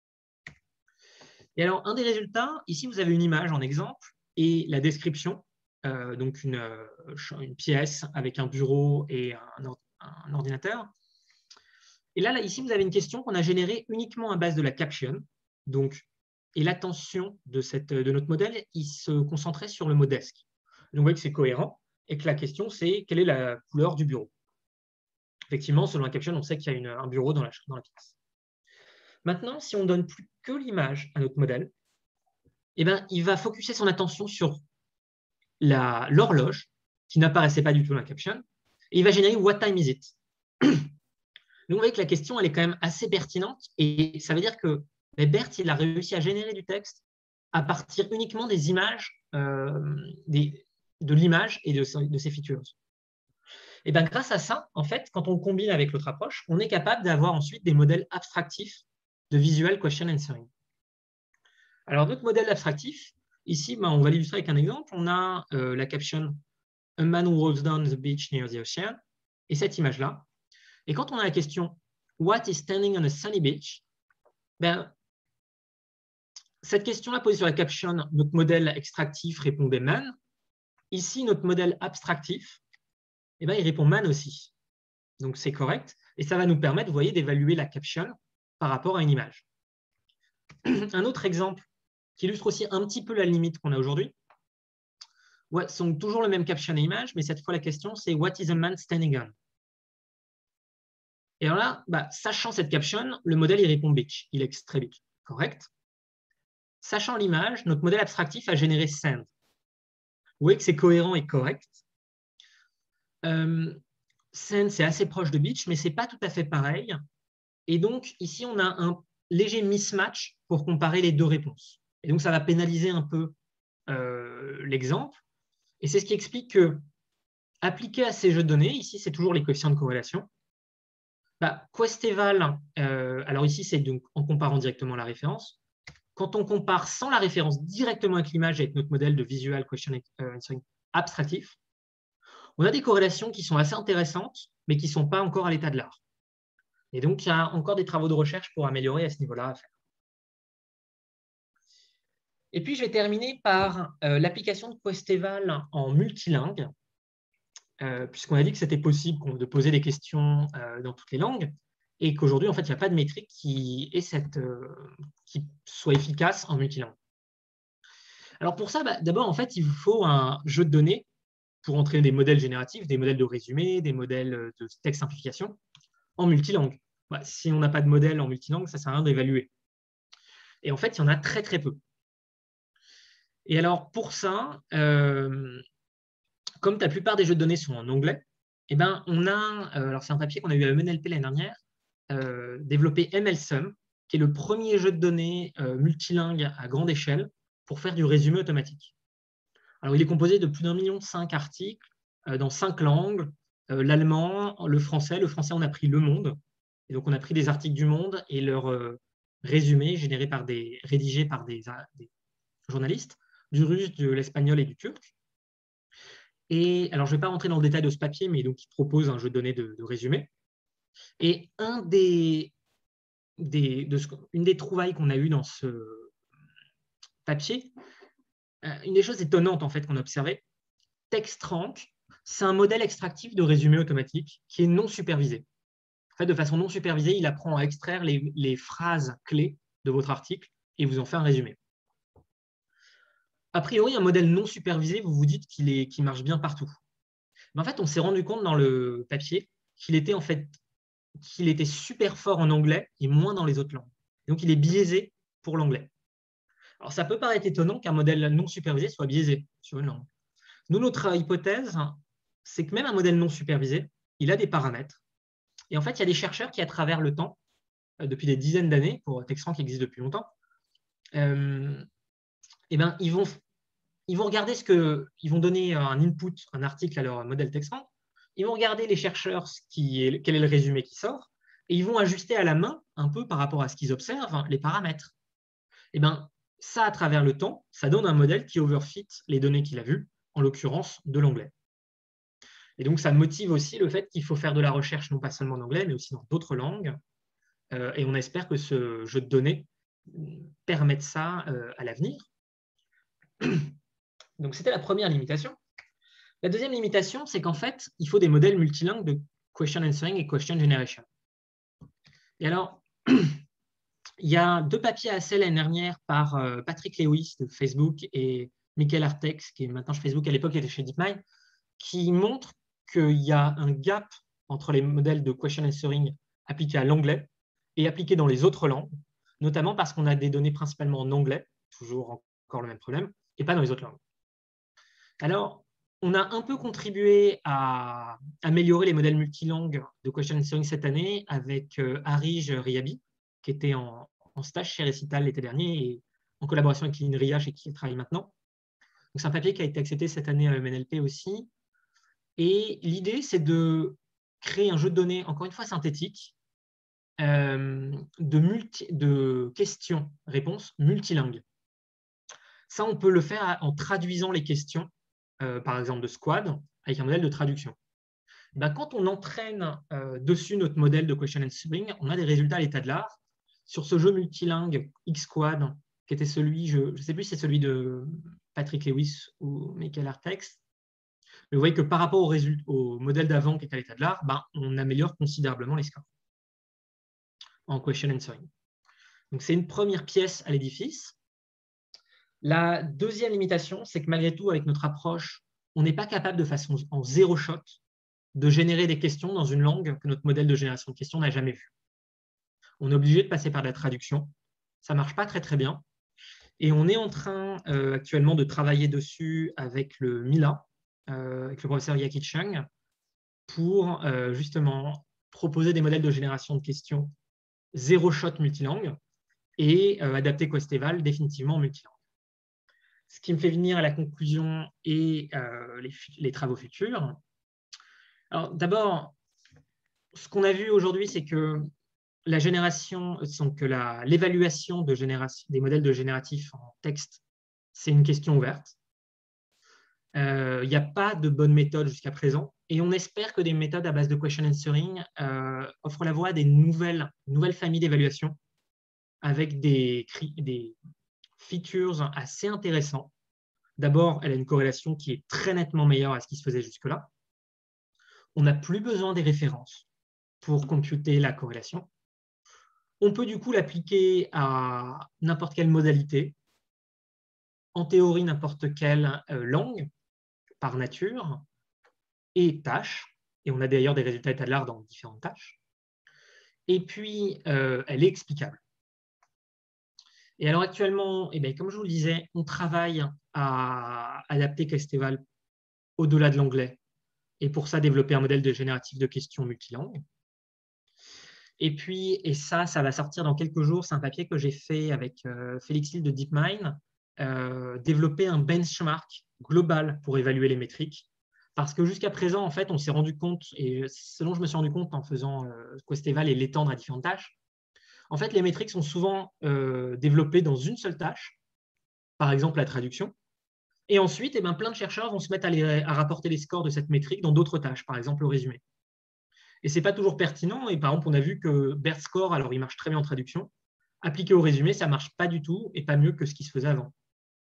Et alors, un des résultats, ici, vous avez une image en exemple et la description, donc une pièce avec un bureau et un ordinateur. Et là, ici, vous avez une question qu'on a générée uniquement à base de la caption. Donc, et l'attention de notre modèle, il se concentrait sur le mot desk. Donc, vous voyez que c'est cohérent et que la question, c'est quelle est la couleur du bureau. Effectivement, selon la caption, on sait qu'il y a un bureau dans la pièce. Maintenant, si on ne donne plus que l'image à notre modèle, eh ben, il va focuser son attention sur l'horloge, qui n'apparaissait pas du tout dans la caption, et il va générer « What time is it ?» Donc, vous voyez que la question, elle est quand même assez pertinente, et ça veut dire que BERT, il a réussi à générer du texte à partir uniquement des images, de l'image et de ses features. Et bien, grâce à ça, en fait, quand on combine avec l'autre approche, on est capable d'avoir ensuite des modèles abstractifs de visual question answering. Alors, notre modèle abstractif, ici, on va l'illustrer avec un exemple. On a la caption « A man walks down the beach near the ocean » et cette image-là. Et quand on a la question « What is standing on a sunny beach ?» ben, cette question-là posée sur la caption, notre modèle extractif répondait « man ». Ici, notre modèle abstractif, eh ben, il répond « man » aussi. Donc, c'est correct. Et ça va nous permettre, vous voyez, d'évaluer la caption par rapport à une image. Un autre exemple qui illustre aussi un petit peu la limite qu'on a aujourd'hui. Ouais, sont toujours le même caption et image, mais cette fois, la question, c'est « What is a man standing on ?» Et alors là, sachant cette caption, le modèle, il répond « beach ». Il extrait beach. Correct. Sachant l'image, notre modèle abstractif a généré « sand ». Vous voyez que c'est cohérent et correct. Sand, c'est assez proche de beach, mais ce n'est pas tout à fait pareil. Et donc, ici, on a un léger mismatch pour comparer les deux réponses. Et donc, ça va pénaliser un peu l'exemple. Et c'est ce qui explique que, appliqué à ces jeux de données, ici, c'est toujours les coefficients de corrélation. Questeval, alors ici, c'est donc en comparant directement la référence. Quand on compare sans la référence directement avec l'image, avec notre modèle de visual question answering abstractif, on a des corrélations qui sont assez intéressantes, mais qui ne sont pas encore à l'état de l'art. Et donc, il y a encore des travaux de recherche pour améliorer à ce niveau-là à faire. Et puis, je vais terminer par l'application de Questeval en multilingue, puisqu'on a dit que c'était possible de poser des questions dans toutes les langues, et qu'aujourd'hui, en fait, il n'y a pas de métrique qui soit efficace en multilingue. Alors pour ça, d'abord, en fait, il vous faut un jeu de données pour entraîner des modèles génératifs, des modèles de résumé, des modèles de texte simplification en multilingue. Si on n'a pas de modèle en multilingue, ça ne sert à rien d'évaluer. Et en fait, il y en a très, très peu. Et alors, pour ça, comme la plupart des jeux de données sont en anglais, eh ben, on a, alors c'est un papier qu'on a eu à MNLP l'année dernière, développé MLSum, qui est le premier jeu de données multilingue à grande échelle pour faire du résumé automatique. Alors, il est composé de plus d'1,5 million articles dans 5 langues, l'allemand, le français. Le français, on a pris Le Monde. Et donc, on a pris des articles du Monde et leurs résumés rédigés par des journalistes, du russe, de l'espagnol et du turc. Et alors, je ne vais pas rentrer dans le détail de ce papier, mais donc, il propose un jeu de données de résumé. Et une des trouvailles qu'on a eues dans ce papier, une des choses étonnantes en fait qu'on a observé, TextRank, c'est un modèle extractif de résumé automatique qui est non supervisé. En fait, de façon non supervisée, il apprend à extraire les phrases clés de votre article et vous en fait un résumé. A priori, un modèle non supervisé, vous vous dites qu'il marche bien partout. Mais en fait, on s'est rendu compte dans le papier qu'il était super fort en anglais et moins dans les autres langues. Donc, il est biaisé pour l'anglais. Alors, ça peut paraître étonnant qu'un modèle non supervisé soit biaisé sur une langue. Nous, notre hypothèse, c'est que même un modèle non supervisé, il a des paramètres. Et en fait, il y a des chercheurs qui, à travers le temps, depuis des dizaines d'années, pour TextRank qui existe depuis longtemps, ils vont regarder ils vont donner un input, un article à leur modèle TextRank. Ils vont regarder les chercheurs quel est le résumé qui sort, et ils vont ajuster à la main, un peu par rapport à ce qu'ils observent, les paramètres. Et ça, à travers le temps, ça donne un modèle qui overfit les données qu'il a vues, en l'occurrence de l'anglais. Et donc, ça motive aussi le fait qu'il faut faire de la recherche, non pas seulement en anglais, mais aussi dans d'autres langues, et on espère que ce jeu de données permette ça à l'avenir. Donc, c'était la première limitation. La deuxième limitation, c'est qu'en fait, il faut des modèles multilingues de question answering et question generation. Et alors, il y a 2 papiers assez l'année dernière par Patrick Lewis de Facebook et Michael Artex, qui est maintenant chez Facebook, à l'époque était chez DeepMind, qui montrent qu'il y a un gap entre les modèles de question answering appliqués à l'anglais et appliqués dans les autres langues, notamment parce qu'on a des données principalement en anglais, toujours encore le même problème, et pas dans les autres langues. Alors, on a un peu contribué à améliorer les modèles multilangues de question answering cette année avec Arij Riabi, qui était en stage chez Recital l'été dernier et en collaboration avec l'INRIA chez qui il travaille maintenant. C'est un papier qui a été accepté cette année à MNLP aussi. Et l'idée, c'est de créer un jeu de données, encore une fois synthétique, de questions-réponses multilingues. Ça, on peut le faire en traduisant les questions, par exemple de Squad, avec un modèle de traduction. Quand on entraîne dessus notre modèle de question answering, on a des résultats à l'état de l'art. Sur ce jeu multilingue X-Squad, qui était celui, je ne sais plus si c'est celui de Patrick Lewis ou Michael Artex, mais vous voyez que par rapport au modèle d'avant qui est à l'état de l'art, on améliore considérablement les scores en question answering. Donc, c'est une première pièce à l'édifice. La deuxième limitation, c'est que malgré tout, avec notre approche, on n'est pas capable de façon en zéro shot de générer des questions dans une langue que notre modèle de génération de questions n'a jamais vue. On est obligé de passer par la traduction. Ça ne marche pas très, très bien. Et on est en train actuellement de travailler dessus avec le MILA, avec le professeur Yaqi Chang, pour justement proposer des modèles de génération de questions zéro shot multilangue et adapter Questeval définitivement en multilangue. Ce qui me fait venir à la conclusion et les travaux futurs. Alors d'abord, ce qu'on a vu aujourd'hui, c'est que la génération, donc l'évaluation des modèles de génératifs en texte, c'est une question ouverte. Il n'y a pas de bonne méthode jusqu'à présent et on espère que des méthodes à base de question answering offrent la voie à des nouvelles familles d'évaluation avec des features assez intéressants. D'abord, elle a une corrélation qui est très nettement meilleure à ce qui se faisait jusque-là. On n'a plus besoin des références pour computer la corrélation. On peut du coup l'appliquer à n'importe quelle modalité, en théorie n'importe quelle langue, par nature, et tâche. Et on a d'ailleurs des résultats état de l'art dans différentes tâches. Et puis, elle est explicable. Et alors actuellement, comme je vous le disais, on travaille à adapter Questeval au-delà de l'anglais et pour ça développer un modèle de génératif de questions multilangues. Et puis, ça va sortir dans quelques jours, c'est un papier que j'ai fait avec Félix Hill de DeepMind, développer un benchmark global pour évaluer les métriques. Parce que jusqu'à présent, en fait, on s'est rendu compte, et ce dont je me suis rendu compte en faisant Questeval et l'étendre à différentes tâches, en fait, les métriques sont souvent développées dans une seule tâche, par exemple la traduction, et ensuite, plein de chercheurs vont se mettre à rapporter les scores de cette métrique dans d'autres tâches, par exemple le résumé. Et ce n'est pas toujours pertinent, et par exemple, on a vu que BERT Score, alors il marche très bien en traduction, appliqué au résumé, ça ne marche pas du tout, et pas mieux que ce qui se faisait avant.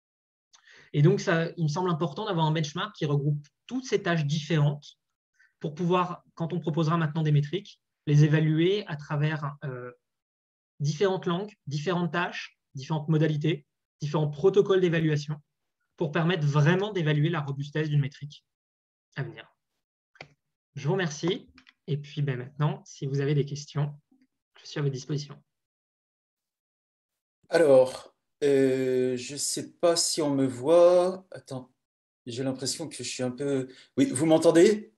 Et donc, il me semble important d'avoir un benchmark qui regroupe toutes ces tâches différentes pour pouvoir, quand on proposera maintenant des métriques, les évaluer à travers différentes langues, différentes tâches, différentes modalités, différents protocoles d'évaluation pour permettre vraiment d'évaluer la robustesse d'une métrique à venir. Je vous remercie. Et puis maintenant, si vous avez des questions, je suis à votre disposition. Alors, je ne sais pas si on me voit. Attends, j'ai l'impression que je suis un peu… Oui, vous m'entendez?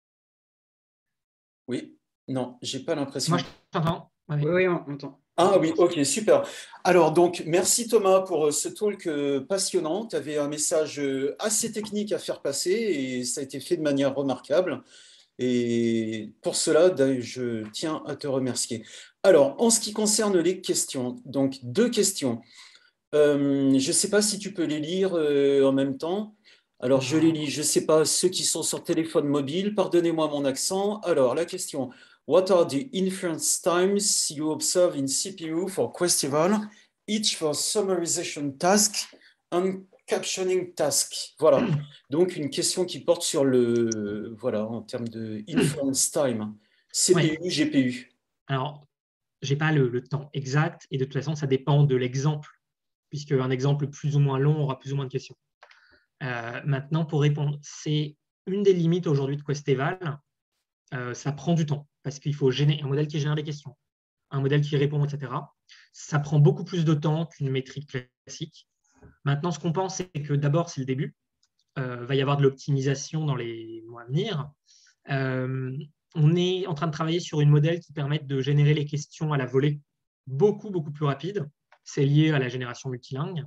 Oui? Non, j'ai pas l'impression. Moi, je t'entends. Oui, on entend. Ah oui, ok, super. Alors, donc, merci Thomas pour ce talk passionnant. Tu avais un message assez technique à faire passer et ça a été fait de manière remarquable. Et pour cela, je tiens à te remercier. Alors, en ce qui concerne les questions, donc 2 questions. Je ne sais pas si tu peux les lire en même temps. Alors, je les lis. Je ne sais pas, ceux qui sont sur téléphone mobile, pardonnez-moi mon accent. Alors, la question. What are the inference times you observe in CPU for Questival, each for summarization task and captioning task? Voilà. Donc, une question qui porte sur le, voilà, en termes de inference time, CPU, Ouais. GPU. Alors, je n'ai pas le temps exact et de toute façon, ça dépend de l'exemple, puisque un exemple plus ou moins long aura plus ou moins de questions. Maintenant, pour répondre, c'est une des limites aujourd'hui de Questeval. Ça prend du temps parce qu'il faut générer un modèle qui génère des questions, un modèle qui répond, etc. Ça prend beaucoup plus de temps qu'une métrique classique. Maintenant, ce qu'on pense, c'est que d'abord, c'est le début. Va y avoir de l'optimisation dans les mois à venir. On est en train de travailler sur une modèle qui permette de générer les questions à la volée beaucoup, beaucoup plus rapide. C'est lié à la génération multilingue.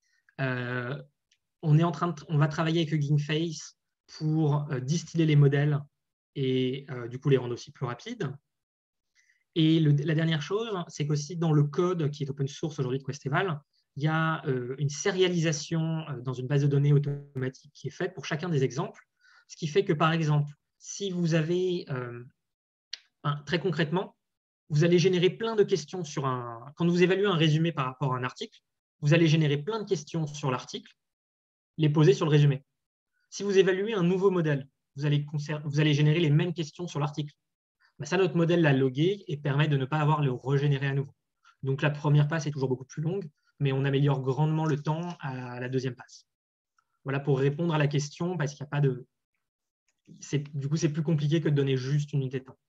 On va travailler avec Hugging Face pour distiller les modèles et du coup les rendre aussi plus rapides. Et la dernière chose, c'est qu'aussi dans le code qui est open source aujourd'hui de Questeval, il y a une sérialisation dans une base de données automatique qui est faite pour chacun des exemples. Ce qui fait que, par exemple, si vous avez, très concrètement, vous allez générer plein de questions sur un… Quand vous évaluez un résumé par rapport à un article, vous allez générer plein de questions sur l'article, les poser sur le résumé. Si vous évaluez un nouveau modèle, vous allez générer les mêmes questions sur l'article. Ça, notre modèle l'a logué et permet de ne pas avoir le régénérer à nouveau. Donc, la première passe est toujours beaucoup plus longue, mais on améliore grandement le temps à la deuxième passe. Voilà pour répondre à la question, parce qu'il n'y a pas de… Du coup, c'est plus compliqué que de donner juste une unité de temps.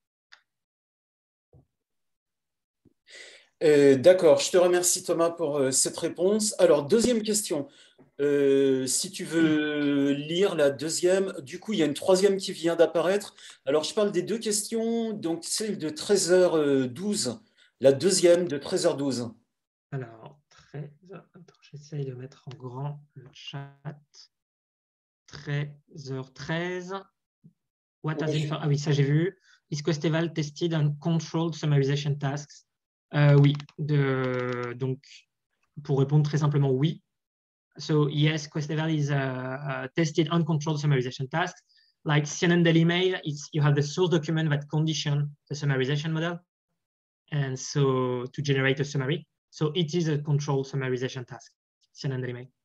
D'accord, je te remercie Thomas pour cette réponse. Alors, deuxième question. Si tu veux lire la deuxième, du coup, il y a une troisième qui vient d'apparaître. Alors, je parle des deux questions, donc celle de 13h12, la deuxième de 13h12. Alors, j'essaye de mettre en grand le chat. 13h13. What has been… Ah oui, ça j'ai vu. Is Questeval tested on controlled summarization tasks? Oui. Donc, pour répondre très simplement, oui. So, yes, Questeval is tested on controlled summarization tasks. Like CNN Daily Mail, you have the source document that condition the summarization model. And so, to generate a summary. So, it is a controlled summarization task, CNN Daily Mail.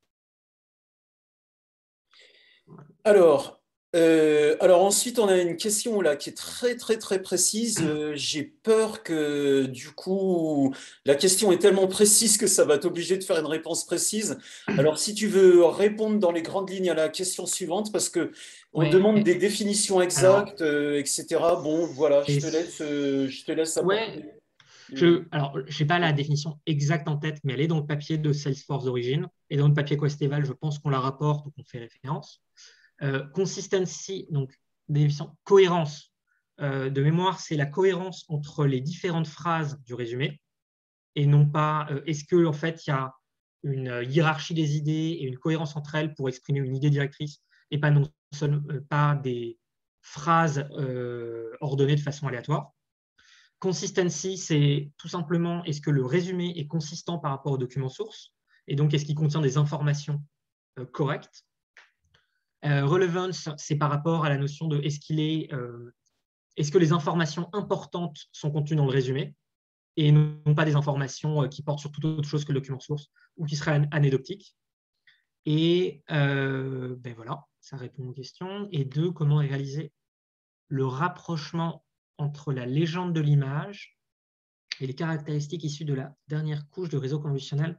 Alors ensuite, on a une question là qui est très très très précise. J'ai peur que du coup, la question est tellement précise que ça va t'obliger de faire une réponse précise. Alors si tu veux répondre dans les grandes lignes à la question suivante, parce que on Ouais. demande des définitions Alors, exactes, etc. Bon, voilà, je te laisse ouais, apporter. alors, je n'ai pas la définition exacte en tête, mais elle est dans le papier de Salesforce d'origine. Et dans le papier Questeval, je pense qu'on la rapporte ou qu'on fait référence. Consistency, donc définition, cohérence. De mémoire, c'est la cohérence entre les différentes phrases du résumé et non pas est-ce que en fait il y a une hiérarchie des idées et une cohérence entre elles pour exprimer une idée directrice et pas pas des phrases ordonnées de façon aléatoire. Consistency, c'est tout simplement est-ce que le résumé est consistant par rapport au document source et donc est-ce qu'il contient des informations correctes. Relevance, c'est par rapport à la notion de est-ce que les informations importantes sont contenues dans le résumé et non pas des informations qui portent sur toute autre chose que le document source ou qui seraient anecdotiques. Et ben voilà, ça répond aux questions. Et deux, comment réaliser le rapprochement entre la légende de l'image et les caractéristiques issues de la dernière couche de réseau conventionnel.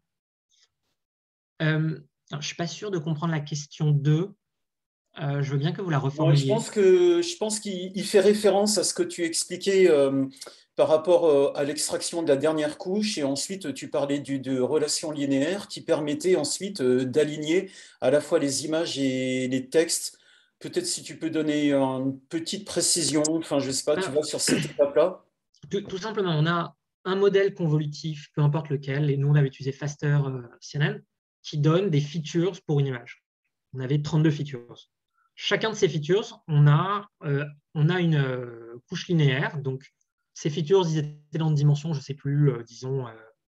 Je ne suis pas sûr de comprendre la question 2. Je veux bien que vous la Moi, reformuliez. je pense qu'il fait référence à ce que tu expliquais par rapport à l'extraction de la dernière couche et ensuite tu parlais de relations linéaires qui permettaient ensuite d'aligner à la fois les images et les textes. Peut-être si tu peux donner une petite précision, enfin je sais pas, tu Ben, vois, sur cette étape-là. tout simplement, on a un modèle convolutif, peu importe lequel, et nous on avait utilisé Faster CNN, qui donne des features pour une image. On avait 32 features. Chacun de ces features, on a une couche linéaire. Donc, ces features, ils étaient dans une dimension, je ne sais plus, disons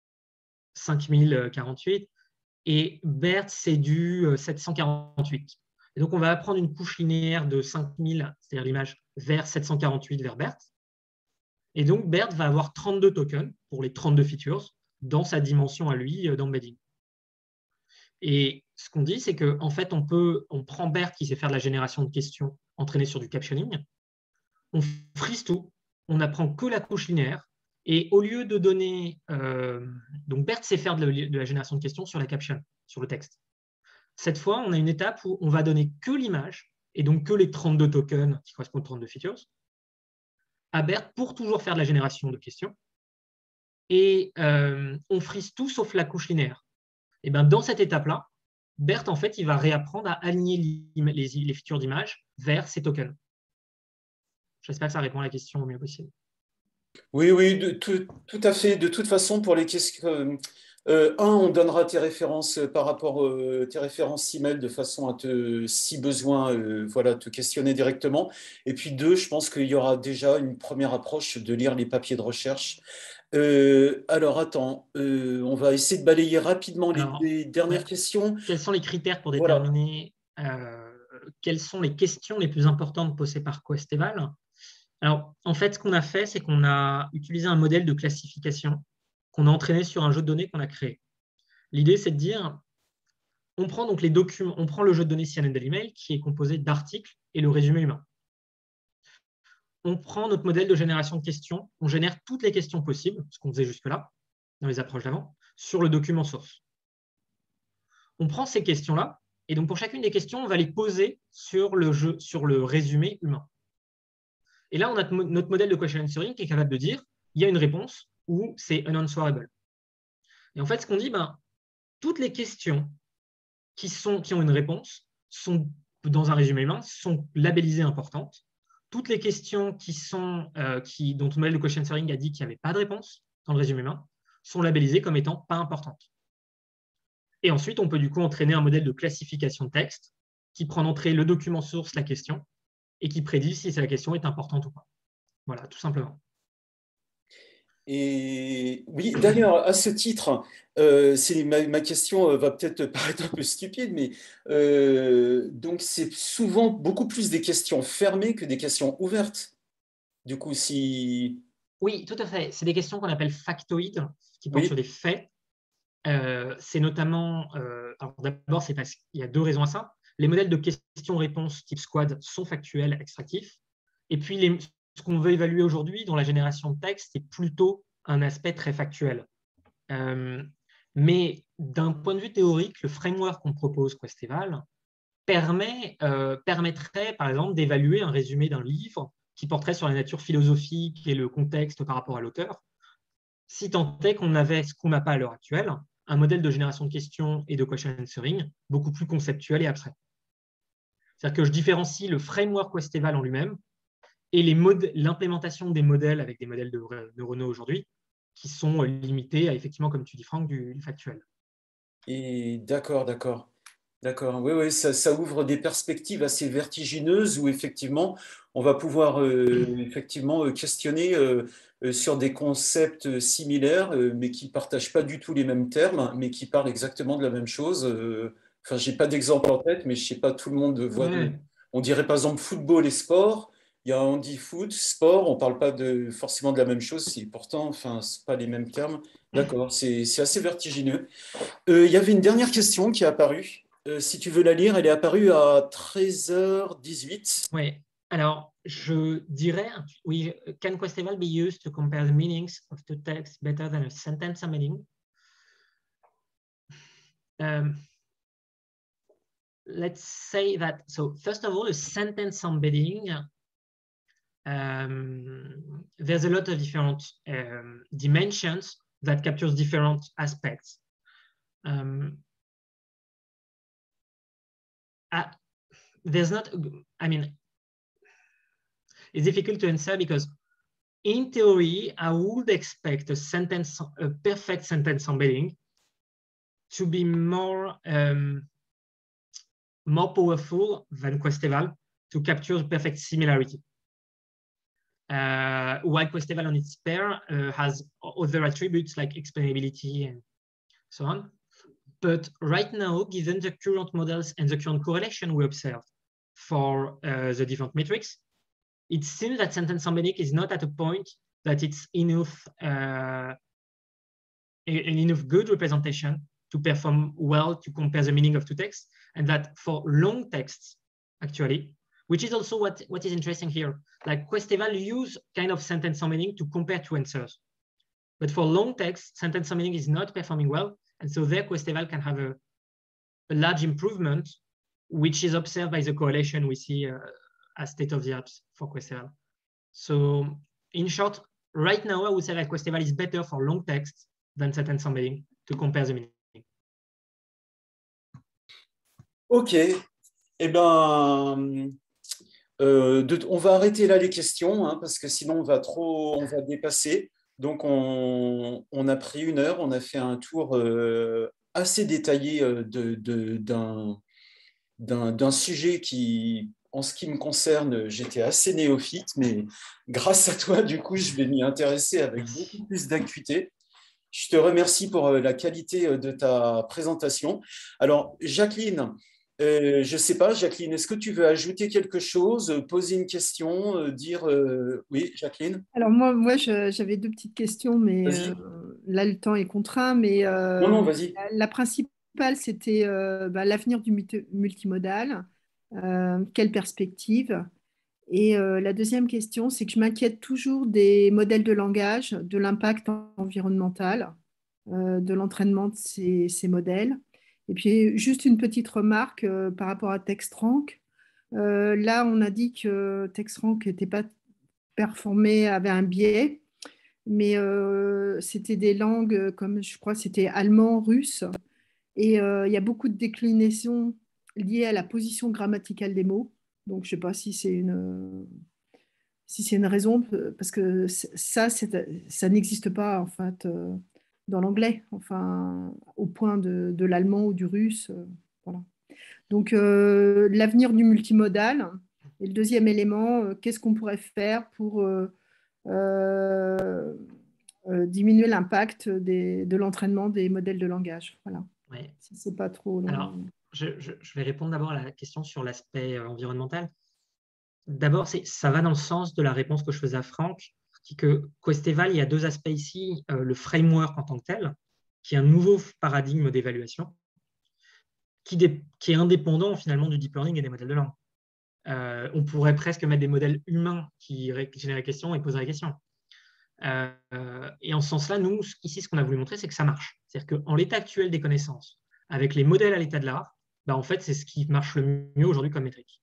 5048. Et BERT, c'est du 748. Et donc, on va prendre une couche linéaire de 5000, c'est-à-dire l'image, vers 748 vers BERT. Et donc, BERT va avoir 32 tokens pour les 32 features dans sa dimension à lui d'embedding. Et ce qu'on dit, c'est qu'en fait, on prend BERT qui sait faire de la génération de questions entraînée sur du captioning, on freeze tout, on n'apprend que la couche linéaire, et au lieu de donner... donc BERT sait faire de la génération de questions sur la caption, sur le texte. Cette fois, on a une étape où on va donner que l'image, et donc que les 32 tokens qui correspondent aux 32 features, à BERT pour toujours faire de la génération de questions. Et on freeze tout sauf la couche linéaire. Et ben, dans cette étape-là, BERT, en fait, il va réapprendre à aligner les features d'image vers ces tokens. J'espère que ça répond à la question au mieux possible. Oui, oui, tout à fait. De toute façon, pour les questions, on donnera tes références par rapport tes références email de façon à te, si besoin, voilà, te questionner directement. Et puis deux, je pense qu'il y aura déjà une première approche de lire les papiers de recherche. Alors, attends, on va essayer de balayer rapidement les dernières questions. Quels sont les critères pour Voilà. déterminer quelles sont les questions les plus importantes posées par Questeval? Alors, en fait, ce qu'on a fait, c'est qu'on a utilisé un modèle de classification qu'on a entraîné sur un jeu de données qu'on a créé. L'idée, c'est de dire, on prend donc les documents, on prend le jeu de données CNN Daily Mail qui est composé d'articles et le résumé humain. On prend notre modèle de génération de questions, on génère toutes les questions possibles, ce qu'on faisait jusque-là, dans les approches d'avant, sur le document source. On prend ces questions-là, et donc pour chacune des questions, on va les poser sur le résumé humain. Et là, on a notre modèle de question answering qui est capable de dire il y a une réponse ou c'est unanswerable. Et en fait, ce qu'on dit, toutes les questions qui ont une réponse sont, dans un résumé humain, sont labellisées importantes. Toutes les questions dont le modèle de question answering a dit qu'il n'y avait pas de réponse dans le résumé humain sont labellisées comme étant pas importantes. Et ensuite, on peut du coup entraîner un modèle de classification de texte qui prend en entrée le document source, la question, et qui prédit si la question est importante ou pas. Voilà, tout simplement. Et oui, d'ailleurs, à ce titre, ma question va peut-être paraître un peu stupide, mais donc c'est souvent beaucoup plus des questions fermées que des questions ouvertes. Du coup, si... Oui, tout à fait. C'est des questions qu'on appelle factoïdes, qui portent sur Oui, des faits. C'est notamment... alors d'abord, c'est parce qu'il y a deux raisons à ça. Les modèles de questions-réponses type squad sont factuels, extractifs. Et puis, ce qu'on veut évaluer aujourd'hui dans la génération de texte, c'est plutôt un aspect très factuel. Mais d'un point de vue théorique, le framework qu'on propose, Questeval, permettrait, par exemple, d'évaluer un résumé d'un livre qui porterait sur la nature philosophique et le contexte par rapport à l'auteur, si tant est qu'on avait ce qu'on n'a pas à l'heure actuelle, un modèle de génération de questions et de question answering beaucoup plus conceptuel et abstrait. C'est-à-dire que je différencie le framework Questeval en lui-même et l'implémentation des modèles avec des modèles neuronaux aujourd'hui qui sont limités à, effectivement, comme tu dis, Franck, du factuel. et d'accord, d'accord. D'accord, oui, oui, ça ouvre des perspectives assez vertigineuses où effectivement, on va pouvoir effectivement questionner sur des concepts similaires, mais qui ne partagent pas du tout les mêmes termes, mais qui parlent exactement de la même chose. Enfin, j'ai pas d'exemple en tête, mais je sais pas, tout le monde voit. Ouais. On dirait par exemple football et sport. On dit foot, sport, on parle pas forcément de la même chose, pourtant, enfin, c'est pas les mêmes termes. D'accord, c'est assez vertigineux. Il y avait une dernière question qui est apparue. Si tu veux la lire, elle est apparue à 13h18. Oui. Alors, je dirais, oui, can Questeval be used to compare the meanings of two texts better than a sentence embedding? Let's say that, so first of all, a sentence embedding, there's a lot of different dimensions that captures different aspects. There's not, I mean, it's difficult to answer because in theory, I would expect a perfect sentence embedding to be more powerful than Questeval to capture perfect similarity. While Questeval on its pair has other attributes like explainability and so on. But right now, given the current models and the current correlation we observed for the different metrics, it seems that sentence embedding is not at a point that it's enough an enough good representation to perform well to compare the meaning of two texts, and that for long texts, actually, which is also what is interesting here. Like Questeval use kind of sentence meaning to compare two answers. But for long text, sentence meaning is not performing well. And so there Questeval can have a large improvement, which is observed by the correlation we see as state of the art for Questeval. So in short, right now, I would say that Questeval is better for long text than sentence embedding to compare the meaning. Ok. Eh ben, on va arrêter là les questions, hein, parce que sinon on va dépasser. Donc on a pris 1 heure, on a fait un tour assez détaillé d'un sujet qui, en ce qui me concerne, j'étais assez néophyte, mais grâce à toi, du coup, je vais m'y intéresser avec beaucoup plus d'acuité. Je te remercie pour la qualité de ta présentation. Alors, Jacqueline, je ne sais pas, Jacqueline, est-ce que tu veux ajouter quelque chose, poser une question, dire… Oui, Jacqueline, Alors moi j'avais 2 petites questions, mais vas-y. là, le temps est contraint. Mais Non, non, vas-y. la principale, c'était l'avenir du multimodal. Quelle perspective? Et la deuxième question, c'est que je m'inquiète toujours des modèles de langage, de l'impact environnemental, de l'entraînement de ces modèles. Et puis, juste une petite remarque par rapport à TextRank. Là, on a dit que TextRank n'était pas performé, avait un biais, mais c'était des langues comme, je crois, c'était allemand, russe. Et il y a beaucoup de déclinaisons liées à la position grammaticale des mots. Donc, je ne sais pas si c'est une raison, parce que ça n'existe pas en fait dans l'anglais, enfin au point de l'allemand ou du russe. Voilà. Donc l'avenir du multimodal. Et le deuxième élément, qu'est-ce qu'on pourrait faire pour euh, diminuer l'impact de l'entraînement des modèles de langage. Voilà. Ouais. Si c'est pas trop long. Alors, je vais répondre d'abord à la question sur l'aspect environnemental. D'abord, ça va dans le sens de la réponse que je faisais à Franck, qui que Questeval, il y a 2 aspects ici. Le framework en tant que tel, qui est un nouveau paradigme d'évaluation, qui est indépendant finalement du deep learning et des modèles de langue. On pourrait presque mettre des modèles humains qui génèrent les questions et poseraient les questions. Et en ce sens-là, nous, ici, ce qu'on a voulu montrer, c'est que ça marche. C'est-à-dire qu'en l'état actuel des connaissances, avec les modèles à l'état de l'art, en fait, c'est ce qui marche le mieux aujourd'hui comme métrique.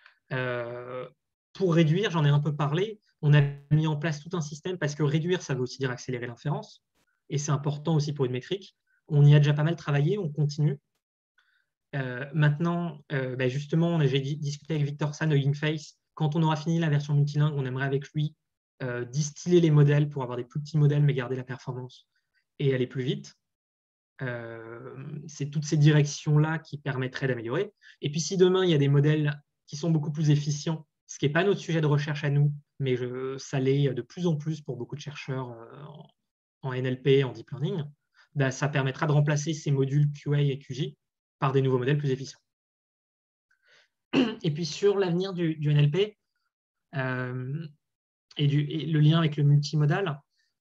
Pour réduire, j'en ai un peu parlé, on a mis en place tout un système parce que réduire, ça veut aussi dire accélérer l'inférence. Et c'est important aussi pour une métrique. On y a déjà pas mal travaillé, on continue. Maintenant, justement, j'ai discuté avec Victor San de Hugging Face. Quand on aura fini la version multilingue, on aimerait avec lui distiller les modèles pour avoir des plus petits modèles mais garder la performance et aller plus vite. C'est toutes ces directions-là qui permettraient d'améliorer. Et puis si demain, il y a des modèles qui sont beaucoup plus efficients, ce qui n'est pas notre sujet de recherche à nous, mais ça l'est de plus en plus pour beaucoup de chercheurs en NLP, en deep learning, ça permettra de remplacer ces modules QA et QJ par des nouveaux modèles plus efficients. Et puis sur l'avenir du NLP et le lien avec le multimodal,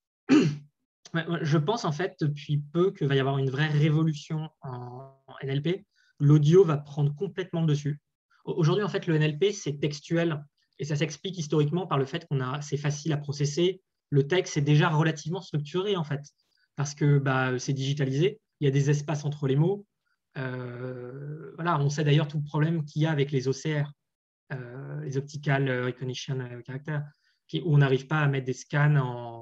je pense en fait depuis peu qu'il va y avoir une vraie révolution en NLP. L'audio va prendre complètement le dessus. Aujourd'hui, en fait, le NLP, c'est textuel et ça s'explique historiquement par le fait c'est facile à processer. Le texte est déjà relativement structuré en fait parce que c'est digitalisé. Il y a des espaces entre les mots. Voilà, on sait d'ailleurs tout le problème qu'il y a avec les OCR, les Optical Recognition Character, où on n'arrive pas à mettre des scans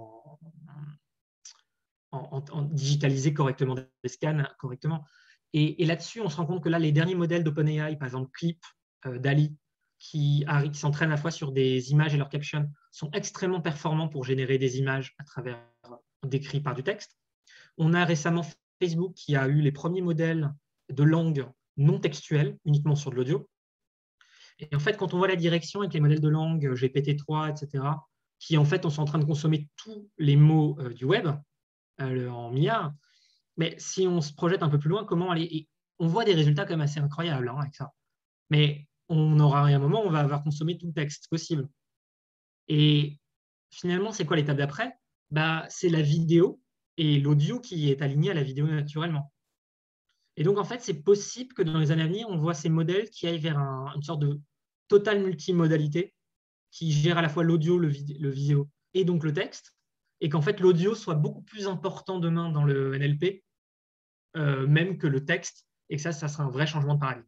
en digitaliser correctement des scans correctement. Et là-dessus, on se rend compte que là, les derniers modèles d'OpenAI, par exemple Clip, DALL-E, qui s'entraînent à la fois sur des images et leurs captions, sont extrêmement performants pour générer des images à travers décrits par du texte. On a récemment Facebook qui a eu les premiers modèles de langue non textuelle, uniquement sur de l'audio. Et en fait, quand on voit la direction avec les modèles de langue GPT-3, etc., qui en fait sont en train de consommer tous les mots du web en milliards, mais si on se projette un peu plus loin, comment aller… On voit des résultats quand même assez incroyables avec ça. Mais on aura à un moment, on va avoir consommé tout le texte possible. Et finalement, c'est quoi l'étape d'après? Bah, c'est la vidéo et l'audio qui est aligné à la vidéo naturellement. Et donc, en fait, c'est possible que dans les années à venir, on voit ces modèles qui aillent vers une sorte de totale multimodalité qui gère à la fois l'audio, le vidéo et donc le texte, et qu'en fait, l'audio soit beaucoup plus important demain dans le NLP, même que le texte, et que ça sera un vrai changement de paradigme.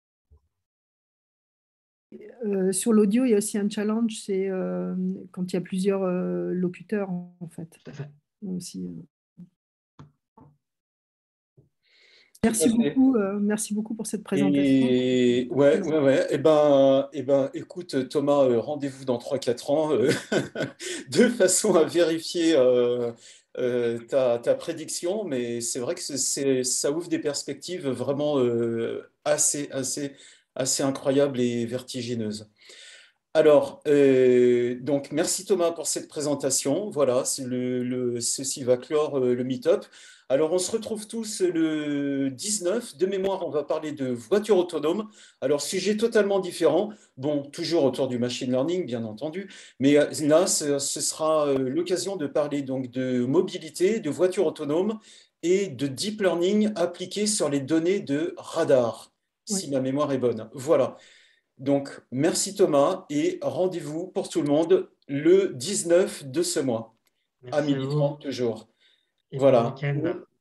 Sur l'audio, il y a aussi un challenge, c'est quand il y a plusieurs locuteurs, en fait. Tout à fait. Aussi, merci beaucoup pour cette présentation. Et ouais. Écoute, Thomas, rendez-vous dans 3-4 ans de façon à vérifier ta prédiction, mais c'est vrai que ça ouvre des perspectives vraiment assez incroyables et vertigineuses. Alors, donc merci Thomas pour cette présentation. Voilà, ceci va clore le meet-up. Alors, on se retrouve tous le 19. De mémoire, on va parler de voitures autonomes. Alors, sujet totalement différent. Bon, toujours autour du machine learning, bien entendu. Mais là, ce sera l'occasion de parler donc de mobilité, de voitures autonomes et de deep learning appliqué sur les données de radar, si ma mémoire est bonne. Voilà. Donc, merci Thomas et rendez-vous pour tout le monde le 19 de ce mois, à Merci à vous 12h30 toujours. et bon Voilà. week-end.